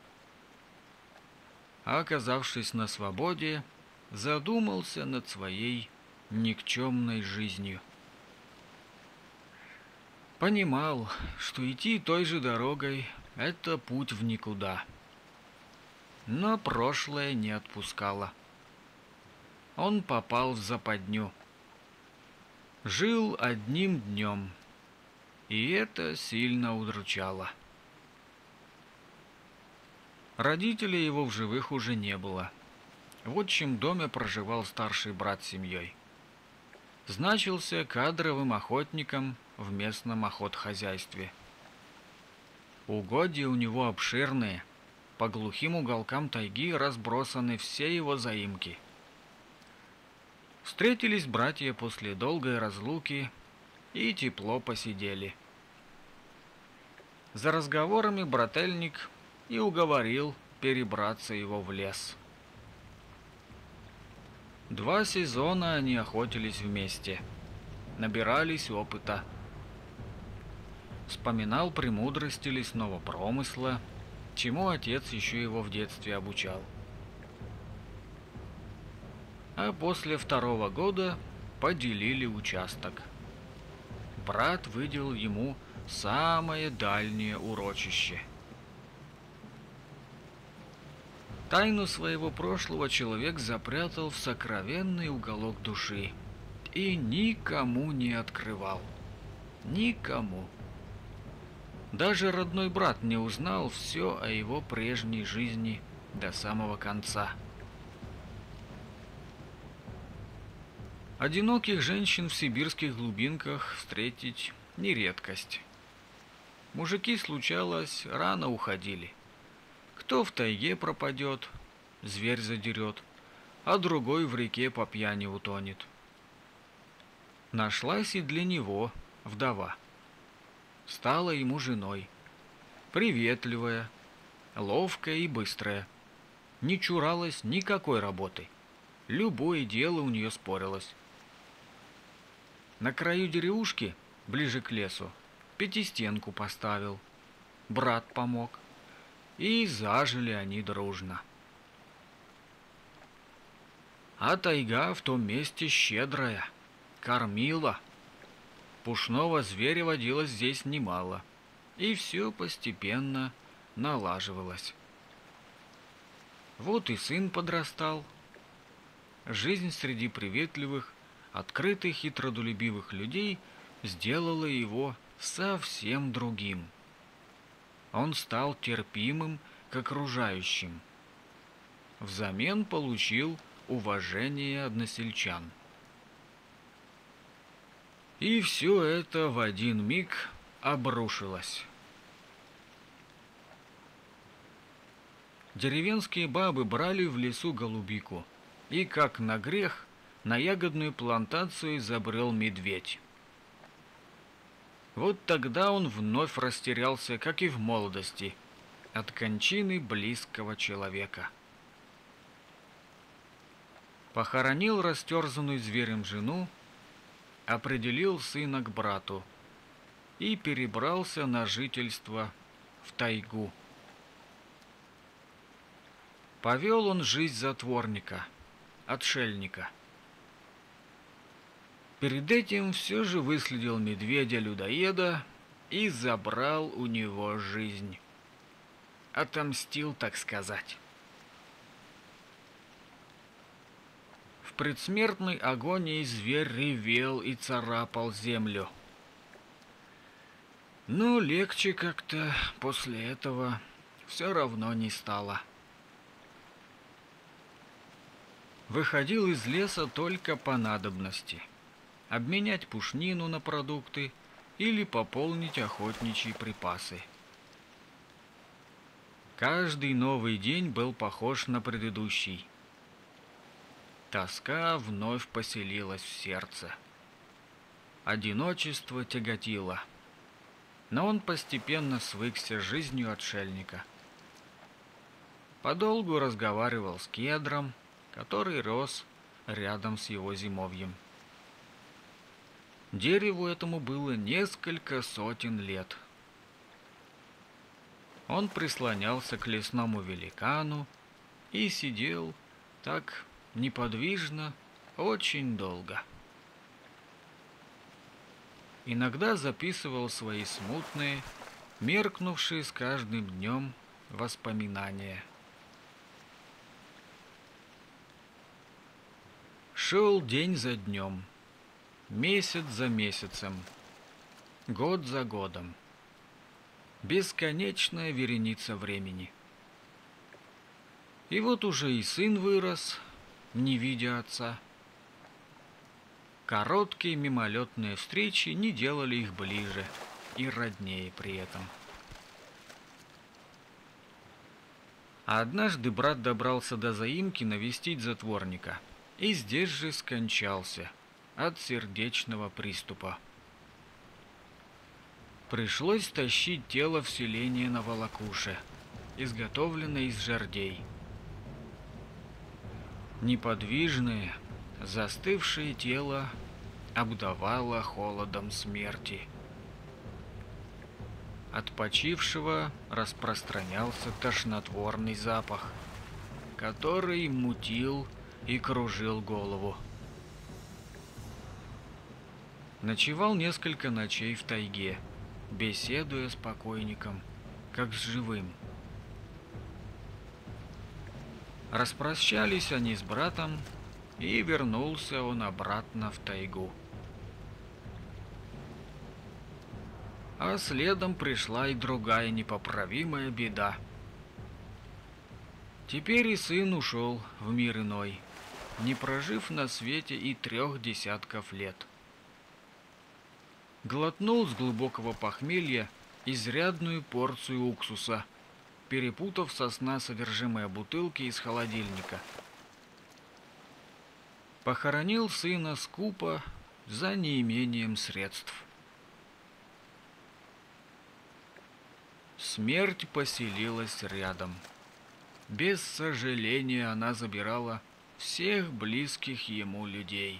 А оказавшись на свободе, задумался над своей никчемной жизнью. Понимал, что идти той же дорогой – это путь в никуда. Но прошлое не отпускало. Он попал в западню. Жил одним днем, и это сильно удручало. Родителей его в живых уже не было. В отчим доме проживал старший брат с семьей. Значился кадровым охотником в местном охотхозяйстве. Угодья у него обширные, по глухим уголкам тайги разбросаны все его заимки. Встретились братья после долгой разлуки и тепло посидели. За разговорами брательник и уговорил перебраться его в лес. Два сезона они охотились вместе. набирались опыта. Вспоминал премудрости лесного промысла, чему отец еще его в детстве обучал. А после второго года поделили участок. Брат выделил ему самое дальнее урочище. Тайну своего прошлого человек запрятал в сокровенный уголок души и никому не открывал. Никому. Даже родной брат не узнал все о его прежней жизни до самого конца. Одиноких женщин в сибирских глубинках встретить не редкость. Мужики, случалось, рано уходили. Кто в тайге пропадет, зверь задерет, а другой в реке по пьяни утонет. Нашлась и для него вдова. Стала ему женой. Приветливая, ловкая и быстрая. Не чуралась никакой работы. Любое дело у нее спорилось. На краю деревушки, ближе к лесу, пятистенку поставил. Брат помог. И зажили они дружно. А тайга в том месте щедрая, кормила. Пушного зверя водилось здесь немало, и все постепенно налаживалось. Вот и сын подрастал. Жизнь среди приветливых, открытых и трудолюбивых людей сделала его совсем другим. Он стал терпимым к окружающим. Взамен получил уважение односельчан. И все это в один миг обрушилось. Деревенские бабы брали в лесу голубику, и, как на грех, на ягодную плантацию забрел медведь. Вот тогда он вновь растерялся, как и в молодости, от кончины близкого человека. Похоронил растерзанную зверем жену, определил сына к брату и перебрался на жительство в тайгу. Повел он жизнь затворника, отшельника. Перед этим все же выследил медведя-людоеда и забрал у него жизнь. Отомстил, так сказать. В предсмертной агонии зверь ревел и царапал землю. Но легче как-то после этого все равно не стало. Выходил из леса только по надобности. Обменять пушнину на продукты или пополнить охотничьи припасы. Каждый новый день был похож на предыдущий. Тоска вновь поселилась в сердце. Одиночество тяготило, но он постепенно свыкся с жизнью отшельника. Подолгу разговаривал с кедром, который рос рядом с его зимовьем. Дереву этому было несколько сотен лет. Он прислонялся к лесному великану и сидел так неподвижно очень долго. Иногда записывал свои смутные, меркнувшие с каждым днем воспоминания. Шел день за днем. Месяц за месяцем, год за годом. Бесконечная вереница времени. И вот уже и сын вырос, не видя отца. Короткие мимолетные встречи не делали их ближе и роднее при этом. А однажды брат добрался до заимки навестить затворника, и здесь же скончался от сердечного приступа. Пришлось тащить тело в селение на волокуше, изготовленное из жердей. Неподвижное, застывшее тело обдавало холодом смерти. От почившего распространялся тошнотворный запах, который мутил и кружил голову. Ночевал несколько ночей в тайге, беседуя с покойником, как с живым. Распрощались они с братом, и вернулся он обратно в тайгу. А следом пришла и другая непоправимая беда. Теперь и сын ушел в мир иной, не прожив на свете и трех десятков лет. Глотнул с глубокого похмелья изрядную порцию уксуса, перепутав со сна содержимое бутылки из холодильника. Похоронил сына скупо за неимением средств. Смерть поселилась рядом. Без сожаления она забирала всех близких ему людей.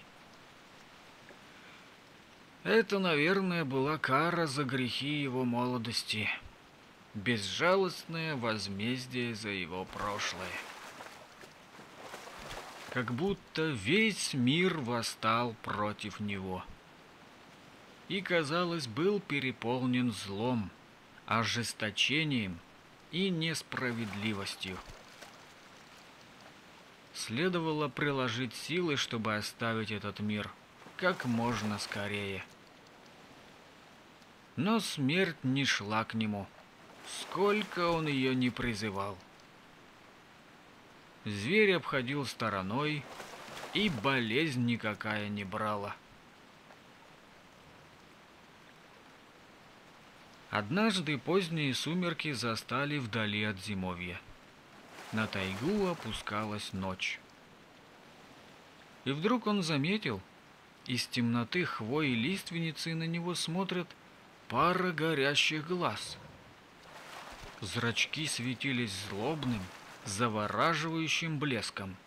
Это, наверное, была кара за грехи его молодости, безжалостное возмездие за его прошлое. Как будто весь мир восстал против него и, казалось, был переполнен злом, ожесточением и несправедливостью. Следовало приложить силы, чтобы оставить этот мир как можно скорее. Но смерть не шла к нему, сколько он ее не призывал. Зверь обходил стороной, и болезнь никакая не брала. Однажды поздние сумерки застали вдали от зимовья. На тайгу опускалась ночь. И вдруг он заметил, из темноты хвои лиственницы на него смотрят пара горящих глаз. Зрачки светились злобным, завораживающим блеском.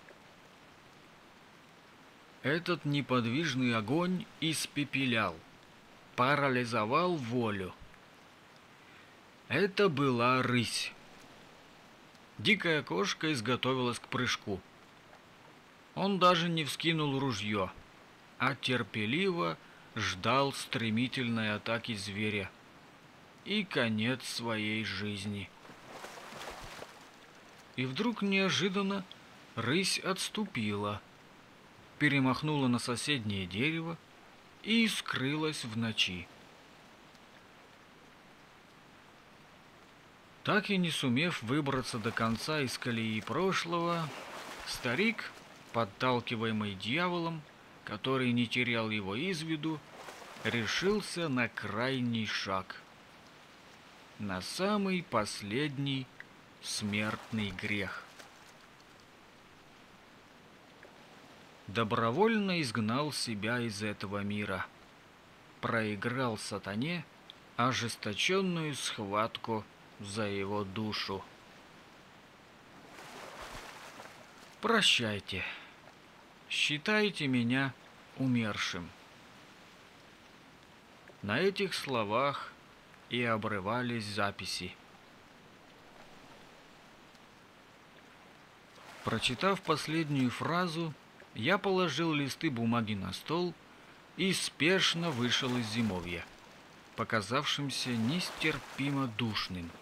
Этот неподвижный огонь испепелял, парализовал волю. Это была рысь. Дикая кошка изготовилась к прыжку. Он даже не вскинул ружье, а терпеливо ждал стремительной атаки зверя и конец своей жизни. И вдруг неожиданно рысь отступила, перемахнула на соседнее дерево и скрылась в ночи. Так и не сумев выбраться до конца из колеи прошлого, старик, подталкиваемый дьяволом, который не терял его из виду, решился на крайний шаг, на самый последний смертный грех. Добровольно изгнал себя из этого мира, проиграл сатане ожесточенную схватку за его душу. Прощайте, считайте меня умершим. На этих словах и обрывались записи. Прочитав последнюю фразу, я положил листы бумаги на стол и спешно вышел из зимовья, показавшимся нестерпимо душным.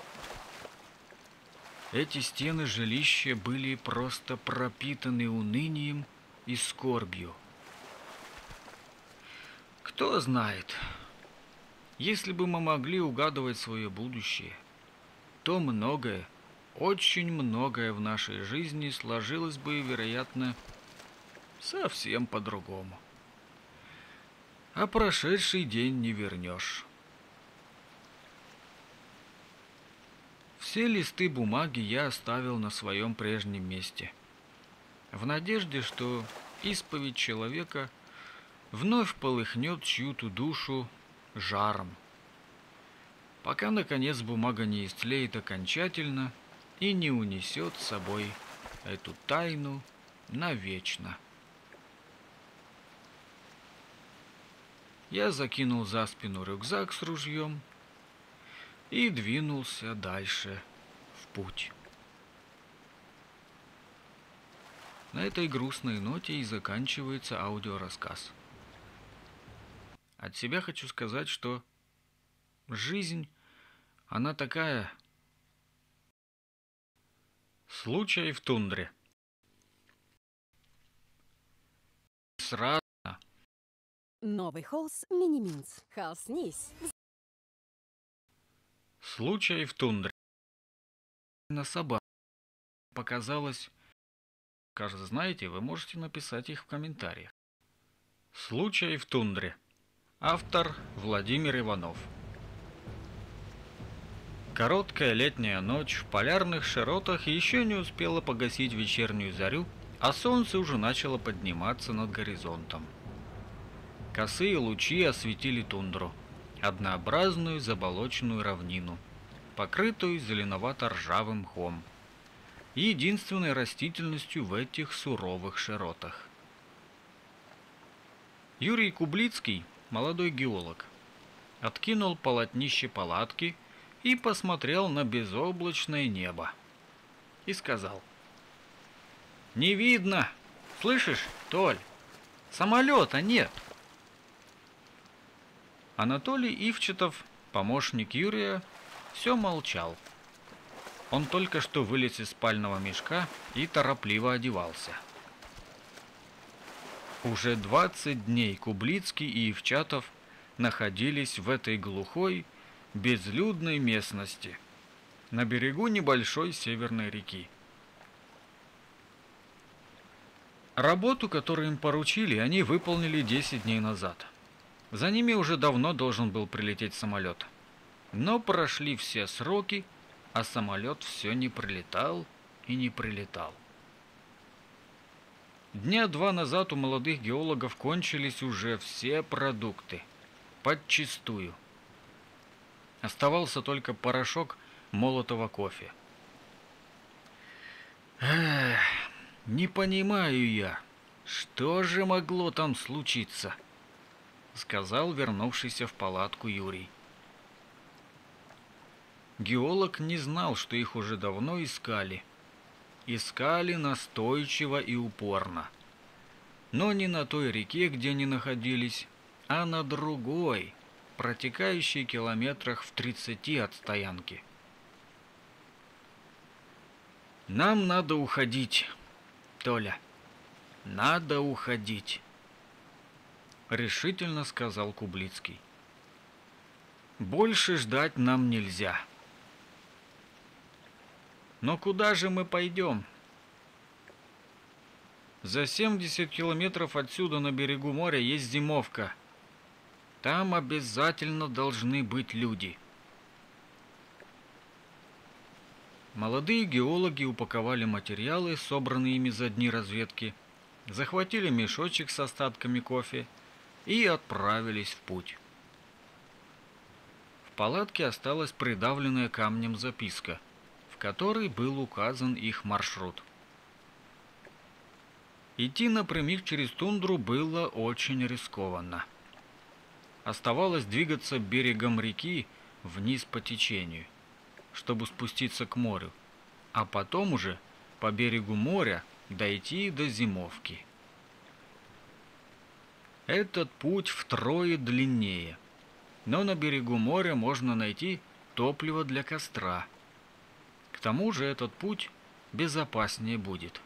Эти стены жилища были просто пропитаны унынием и скорбью. Кто знает, если бы мы могли угадывать свое будущее, то многое, очень многое в нашей жизни сложилось бы, вероятно, совсем по-другому. А прошедший день не вернешь. Все листы бумаги я оставил на своем прежнем месте, в надежде, что исповедь человека вновь полыхнет чью-то душу жаром, пока, наконец, бумага не истлеет окончательно и не унесет с собой эту тайну навечно. я закинул за спину рюкзак с ружьем и двинулся дальше в путь. На этой грустной ноте и заканчивается аудиорассказ. От себя хочу сказать, что жизнь, она такая... Случай в тундре. Сразу. Новый Холс Мини-Минс. Холснись. Случай в тундре. На собаку показалось... Кажется, знаете, вы можете написать их в комментариях. Случай в тундре. Автор Владимир Иванов. Короткая летняя ночь в полярных широтах еще не успела погасить вечернюю зарю, а солнце уже начало подниматься над горизонтом. Косые лучи осветили тундру, однообразную заболоченную равнину, покрытую зеленовато-ржавым мхом, единственной растительностью в этих суровых широтах. Юрий Кублицкий, молодой геолог, откинул полотнище палатки и посмотрел на безоблачное небо и сказал: «Не видно! Слышишь, Толь? Самолета нет!» Анатолий Ивчетов, помощник Юрия, все молчал. Он только что вылез из спального мешка и торопливо одевался. Уже двадцать дней Кублицкий и Ивчатов находились в этой глухой, безлюдной местности, на берегу небольшой северной реки. Работу, которую им поручили, они выполнили десять дней назад. За ними уже давно должен был прилететь самолет. Но прошли все сроки, а самолет все не прилетал и не прилетал. Дня два назад у молодых геологов кончились уже все продукты. Подчистую. Оставался только порошок молотого кофе. Эх, не понимаю я, что же могло там случиться, сказал вернувшийся в палатку Юрий. Геолог не знал, что их уже давно искали. Искали настойчиво и упорно. Но не на той реке, где они находились, а на другой, протекающей километрах в тридцати от стоянки. «Нам надо уходить, Толя. Надо уходить», — решительно сказал Кублицкий. «Больше ждать нам нельзя». «Но куда же мы пойдем?» «За семьдесят километров отсюда на берегу моря есть зимовка. Там обязательно должны быть люди». Молодые геологи упаковали материалы, собранные ими за дни разведки, захватили мешочек с остатками кофе и отправились в путь. В палатке осталась придавленная камнем записка, в которой был указан их маршрут. Идти напрямик через тундру было очень рискованно. Оставалось двигаться берегом реки вниз по течению, чтобы спуститься к морю, а потом уже по берегу моря дойти до зимовки. Этот путь втрое длиннее, но на берегу моря можно найти топливо для костра. К тому же этот путь безопаснее будет.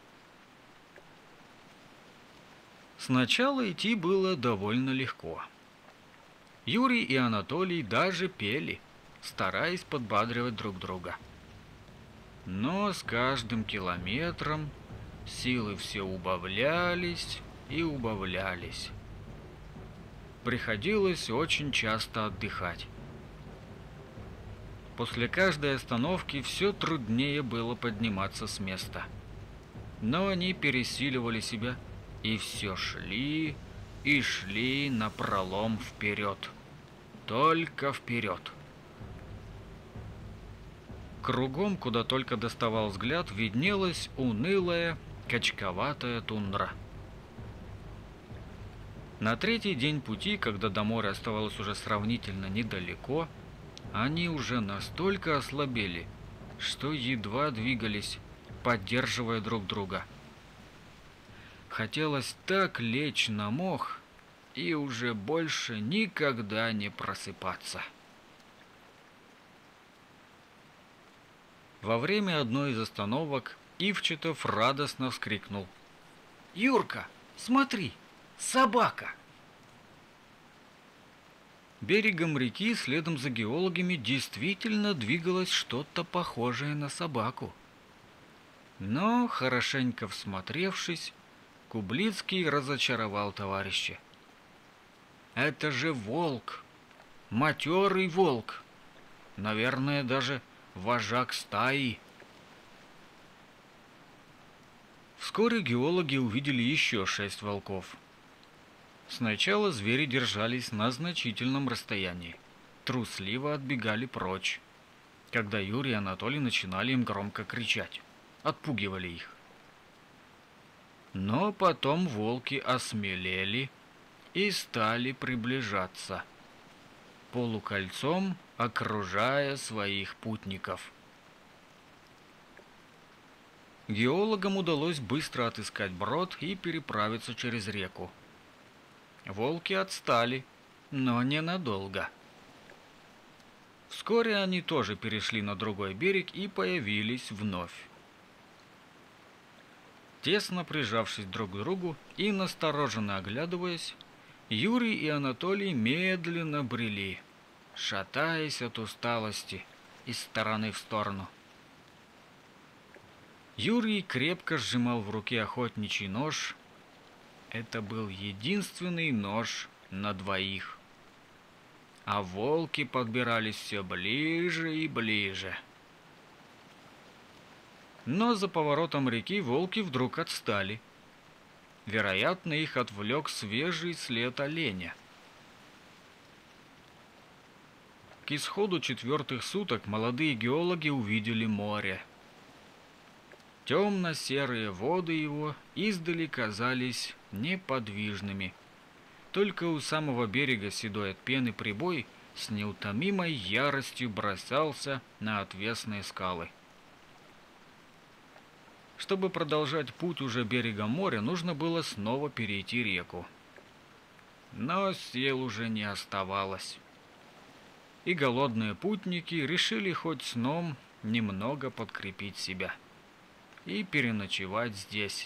Сначала идти было довольно легко. Юрий и Анатолий даже пели, стараясь подбадривать друг друга. Но с каждым километром силы все убавлялись и убавлялись. Приходилось очень часто отдыхать. После каждой остановки все труднее было подниматься с места. Но они пересиливали себя и все шли и шли напролом вперед. Только вперед. Кругом, куда только доставал взгляд, виднелась унылая, качковатая тундра. На третий день пути, когда до моря оставалось уже сравнительно недалеко, они уже настолько ослабели, что едва двигались, поддерживая друг друга. Хотелось так лечь на мох и уже больше никогда не просыпаться. Во время одной из остановок Ивчетов радостно вскрикнул: «Юрка, смотри, собака!» Берегом реки следом за геологами действительно двигалось что-то похожее на собаку. Но, хорошенько всмотревшись, Кублицкий разочаровал товарища. Это же волк, матерый волк, наверное, даже вожак стаи. Вскоре геологи увидели еще шесть волков. Сначала звери держались на значительном расстоянии, трусливо отбегали прочь, когда Юрий и Анатолий начинали им громко кричать, отпугивали их. Но потом волки осмелели и стали приближаться, полукольцом окружая своих путников. Геологам удалось быстро отыскать брод и переправиться через реку. Волки отстали, но ненадолго. Вскоре они тоже перешли на другой берег и появились вновь. Тесно прижавшись друг к другу и настороженно оглядываясь, Юрий и Анатолий медленно брели, шатаясь от усталости из стороны в сторону. Юрий крепко сжимал в руке охотничий нож. Это был единственный нож на двоих. А волки подбирались все ближе и ближе. Но за поворотом реки волки вдруг отстали. Вероятно, их отвлек свежий след оленя. К исходу четвертых суток молодые геологи увидели море. Темно-серые воды его издали казались неподвижными. Только у самого берега седой от пены прибой с неутомимой яростью бросался на отвесные скалы. Чтобы продолжать путь уже берегом моря, нужно было снова перейти реку. Но сил уже не оставалось. И голодные путники решили хоть сном немного подкрепить себя и переночевать здесь.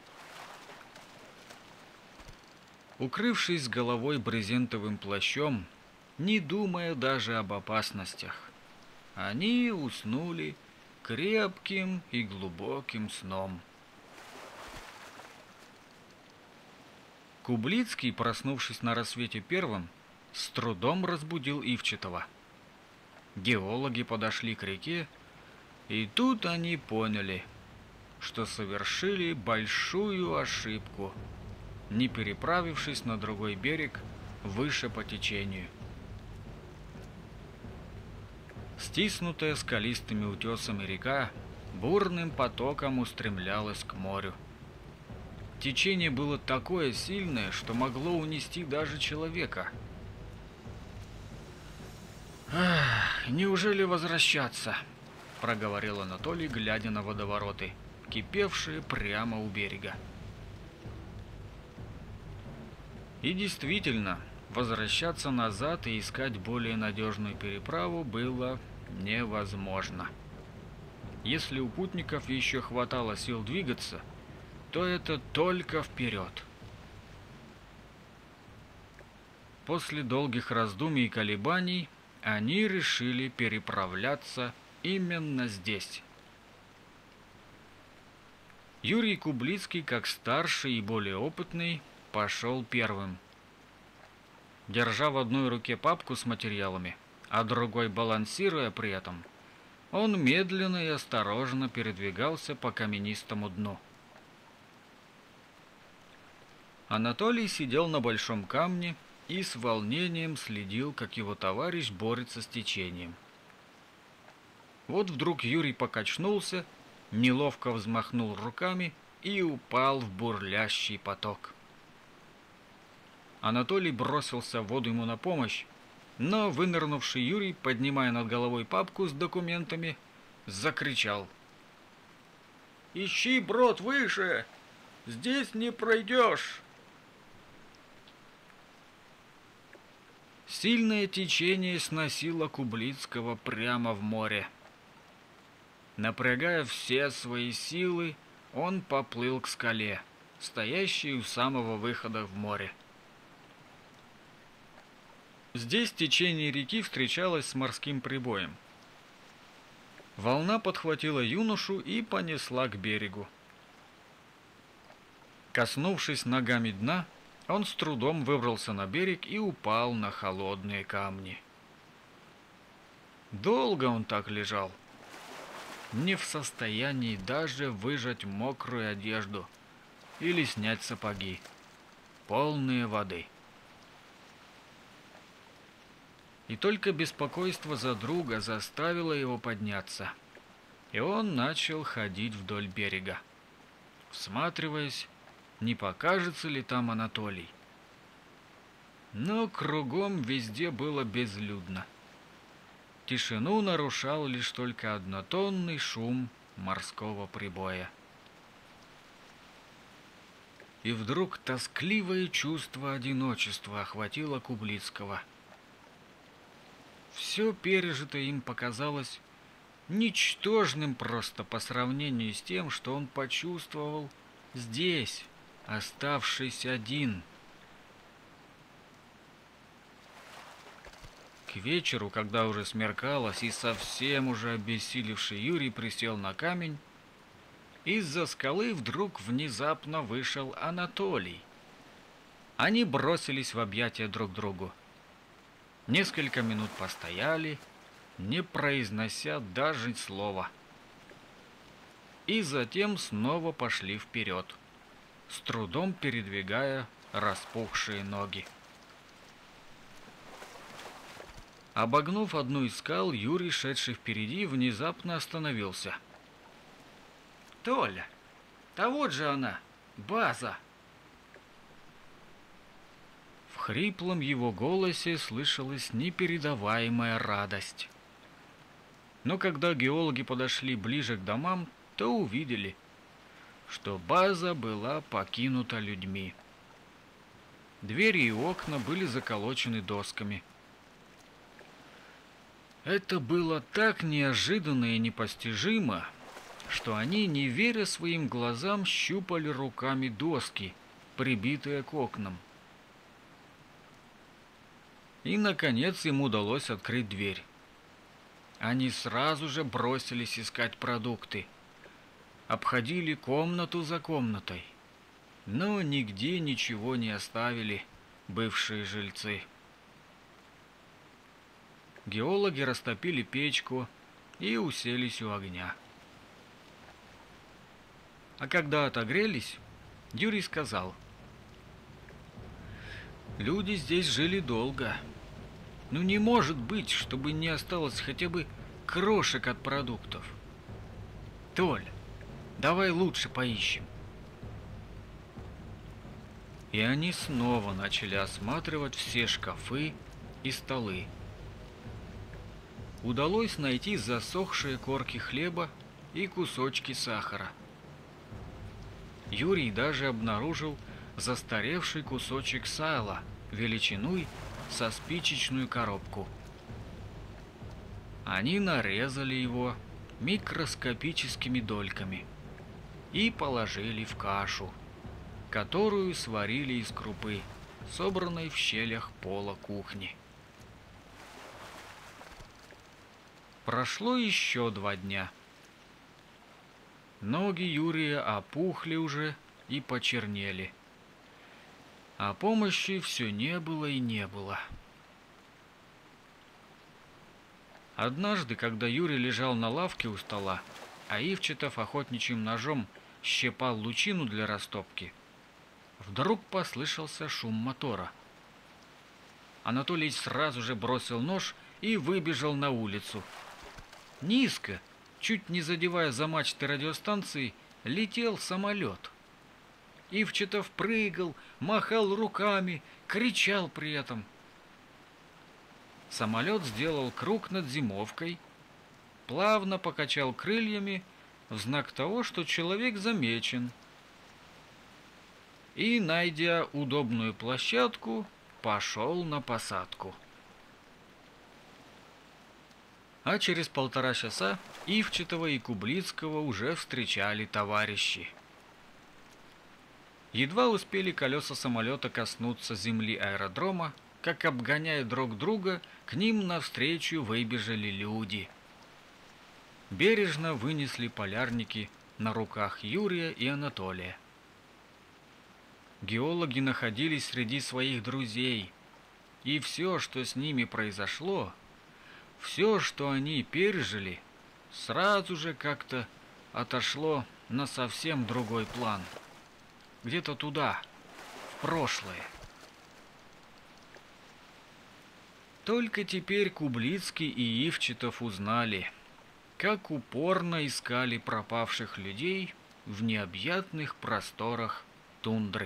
Укрывшись головой брезентовым плащом, не думая даже об опасностях, они уснули крепким и глубоким сном. Кублицкий, проснувшись на рассвете первым, с трудом разбудил Ивчетова. Геологи подошли к реке, и тут они поняли, что совершили большую ошибку, не переправившись на другой берег выше по течению. Стиснутая скалистыми утесами река бурным потоком устремлялась к морю. Течение было такое сильное, что могло унести даже человека. «Ах, неужели возвращаться?» — проговорил Анатолий, глядя на водовороты, кипевшие прямо у берега. И действительно, возвращаться назад и искать более надежную переправу было невозможно. Если у путников еще хватало сил двигаться, то это только вперед. После долгих раздумий и колебаний они решили переправляться именно здесь. Юрий Кублицкий, как старший и более опытный, пошел первым. Держа в одной руке папку с материалами, а другой балансируя при этом, он медленно и осторожно передвигался по каменистому дну. Анатолий сидел на большом камне и с волнением следил, как его товарищ борется с течением. Вот вдруг Юрий покачнулся, неловко взмахнул руками и упал в бурлящий поток. Анатолий бросился в воду ему на помощь, но вынырнувший Юрий, поднимая над головой папку с документами, закричал: «Ищи брод выше! Здесь не пройдешь!» Сильное течение сносило Кублицкого прямо в море. Напрягая все свои силы, он поплыл к скале, стоящей у самого выхода в море. Здесь течение реки встречалось с морским прибоем. Волна подхватила юношу и понесла к берегу. Коснувшись ногами дна, он с трудом выбрался на берег и упал на холодные камни. Долго он так лежал, не в состоянии даже выжать мокрую одежду или снять сапоги, полные воды. И только беспокойство за друга заставило его подняться, и он начал ходить вдоль берега, всматриваясь, не покажется ли там Анатолий. Но кругом везде было безлюдно. Тишину нарушал лишь только однотонный шум морского прибоя. И вдруг тоскливое чувство одиночества охватило Кублицкого. Все пережитое им показалось ничтожным просто по сравнению с тем, что он почувствовал здесь, оставшись один. К вечеру, когда уже смеркалось и совсем уже обессилевший Юрий присел на камень, из-за скалы вдруг внезапно вышел Анатолий. Они бросились в объятия друг другу. Несколько минут постояли, не произнося даже слова. И затем снова пошли вперед, с трудом передвигая распухшие ноги. Обогнув одну из скал, Юрий, шедший впереди, внезапно остановился. «Толя, да вот же она, база!» В хриплом его голосе слышалась непередаваемая радость. Но когда геологи подошли ближе к домам, то увидели, что база была покинута людьми. Двери и окна были заколочены досками. Это было так неожиданно и непостижимо, что они, не веря своим глазам, щупали руками доски, прибитые к окнам. И, наконец, им удалось открыть дверь. Они сразу же бросились искать продукты, обходили комнату за комнатой, но нигде ничего не оставили бывшие жильцы. Геологи растопили печку и уселись у огня. А когда отогрелись, Юрий сказал: «Люди здесь жили долго. Ну не может быть, чтобы не осталось хотя бы крошек от продуктов. Толь, давай лучше поищем». И они снова начали осматривать все шкафы и столы. Удалось найти засохшие корки хлеба и кусочки сахара. Юрий даже обнаружил застаревший кусочек сала величиной со спичечную коробку. Они нарезали его микроскопическими дольками и положили в кашу, которую сварили из крупы, собранной в щелях пола кухни. Прошло еще два дня. Ноги Юрия опухли уже и почернели. А помощи все не было и не было. Однажды, когда Юрий лежал на лавке у стола, а Ивчетов охотничьим ножом щипал лучину для растопки, вдруг послышался шум мотора. Анатолий сразу же бросил нож и выбежал на улицу. Низко, чуть не задевая за мачты радиостанции, летел самолет. Ивчетов прыгал, махал руками, кричал при этом. Самолет сделал круг над зимовкой, плавно покачал крыльями в знак того, что человек замечен, и, найдя удобную площадку, пошел на посадку. А через полтора часа Ивчетова и Кублицкого уже встречали товарищи. Едва успели колеса самолета коснуться земли аэродрома, как, обгоняя друг друга, к ним навстречу выбежали люди. Бережно вынесли полярники на руках Юрия и Анатолия. Геологи находились среди своих друзей, и все, что с ними произошло, все, что они пережили, сразу же как-то отошло на совсем другой план. Где-то туда, в прошлое. Только теперь Кублицкий и Ивчетов узнали, как упорно искали пропавших людей в необъятных просторах тундры.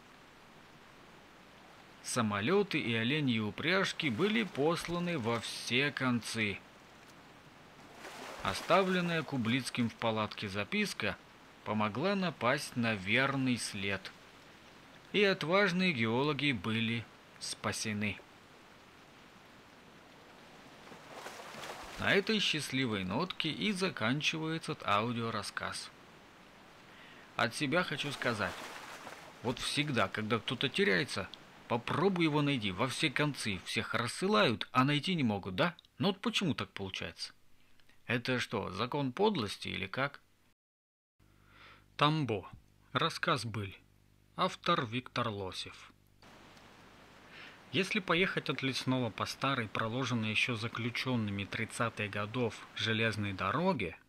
Самолеты и оленьи упряжки были посланы во все концы. Оставленная Кублицким в палатке записка помогла напасть на верный след, и отважные геологи были спасены. На этой счастливой нотке и заканчивается этот аудиорассказ. От себя хочу сказать, вот всегда, когда кто-то теряется, попробуй его найди, во все концы всех рассылают, а найти не могут, да? Ну вот почему так получается? Это что, закон подлости или как? Тамбо. Рассказ «Быль». Автор Виктор Лосев. Если поехать от Лесного по старой, проложенной еще заключенными тридцатых годов железной дороге,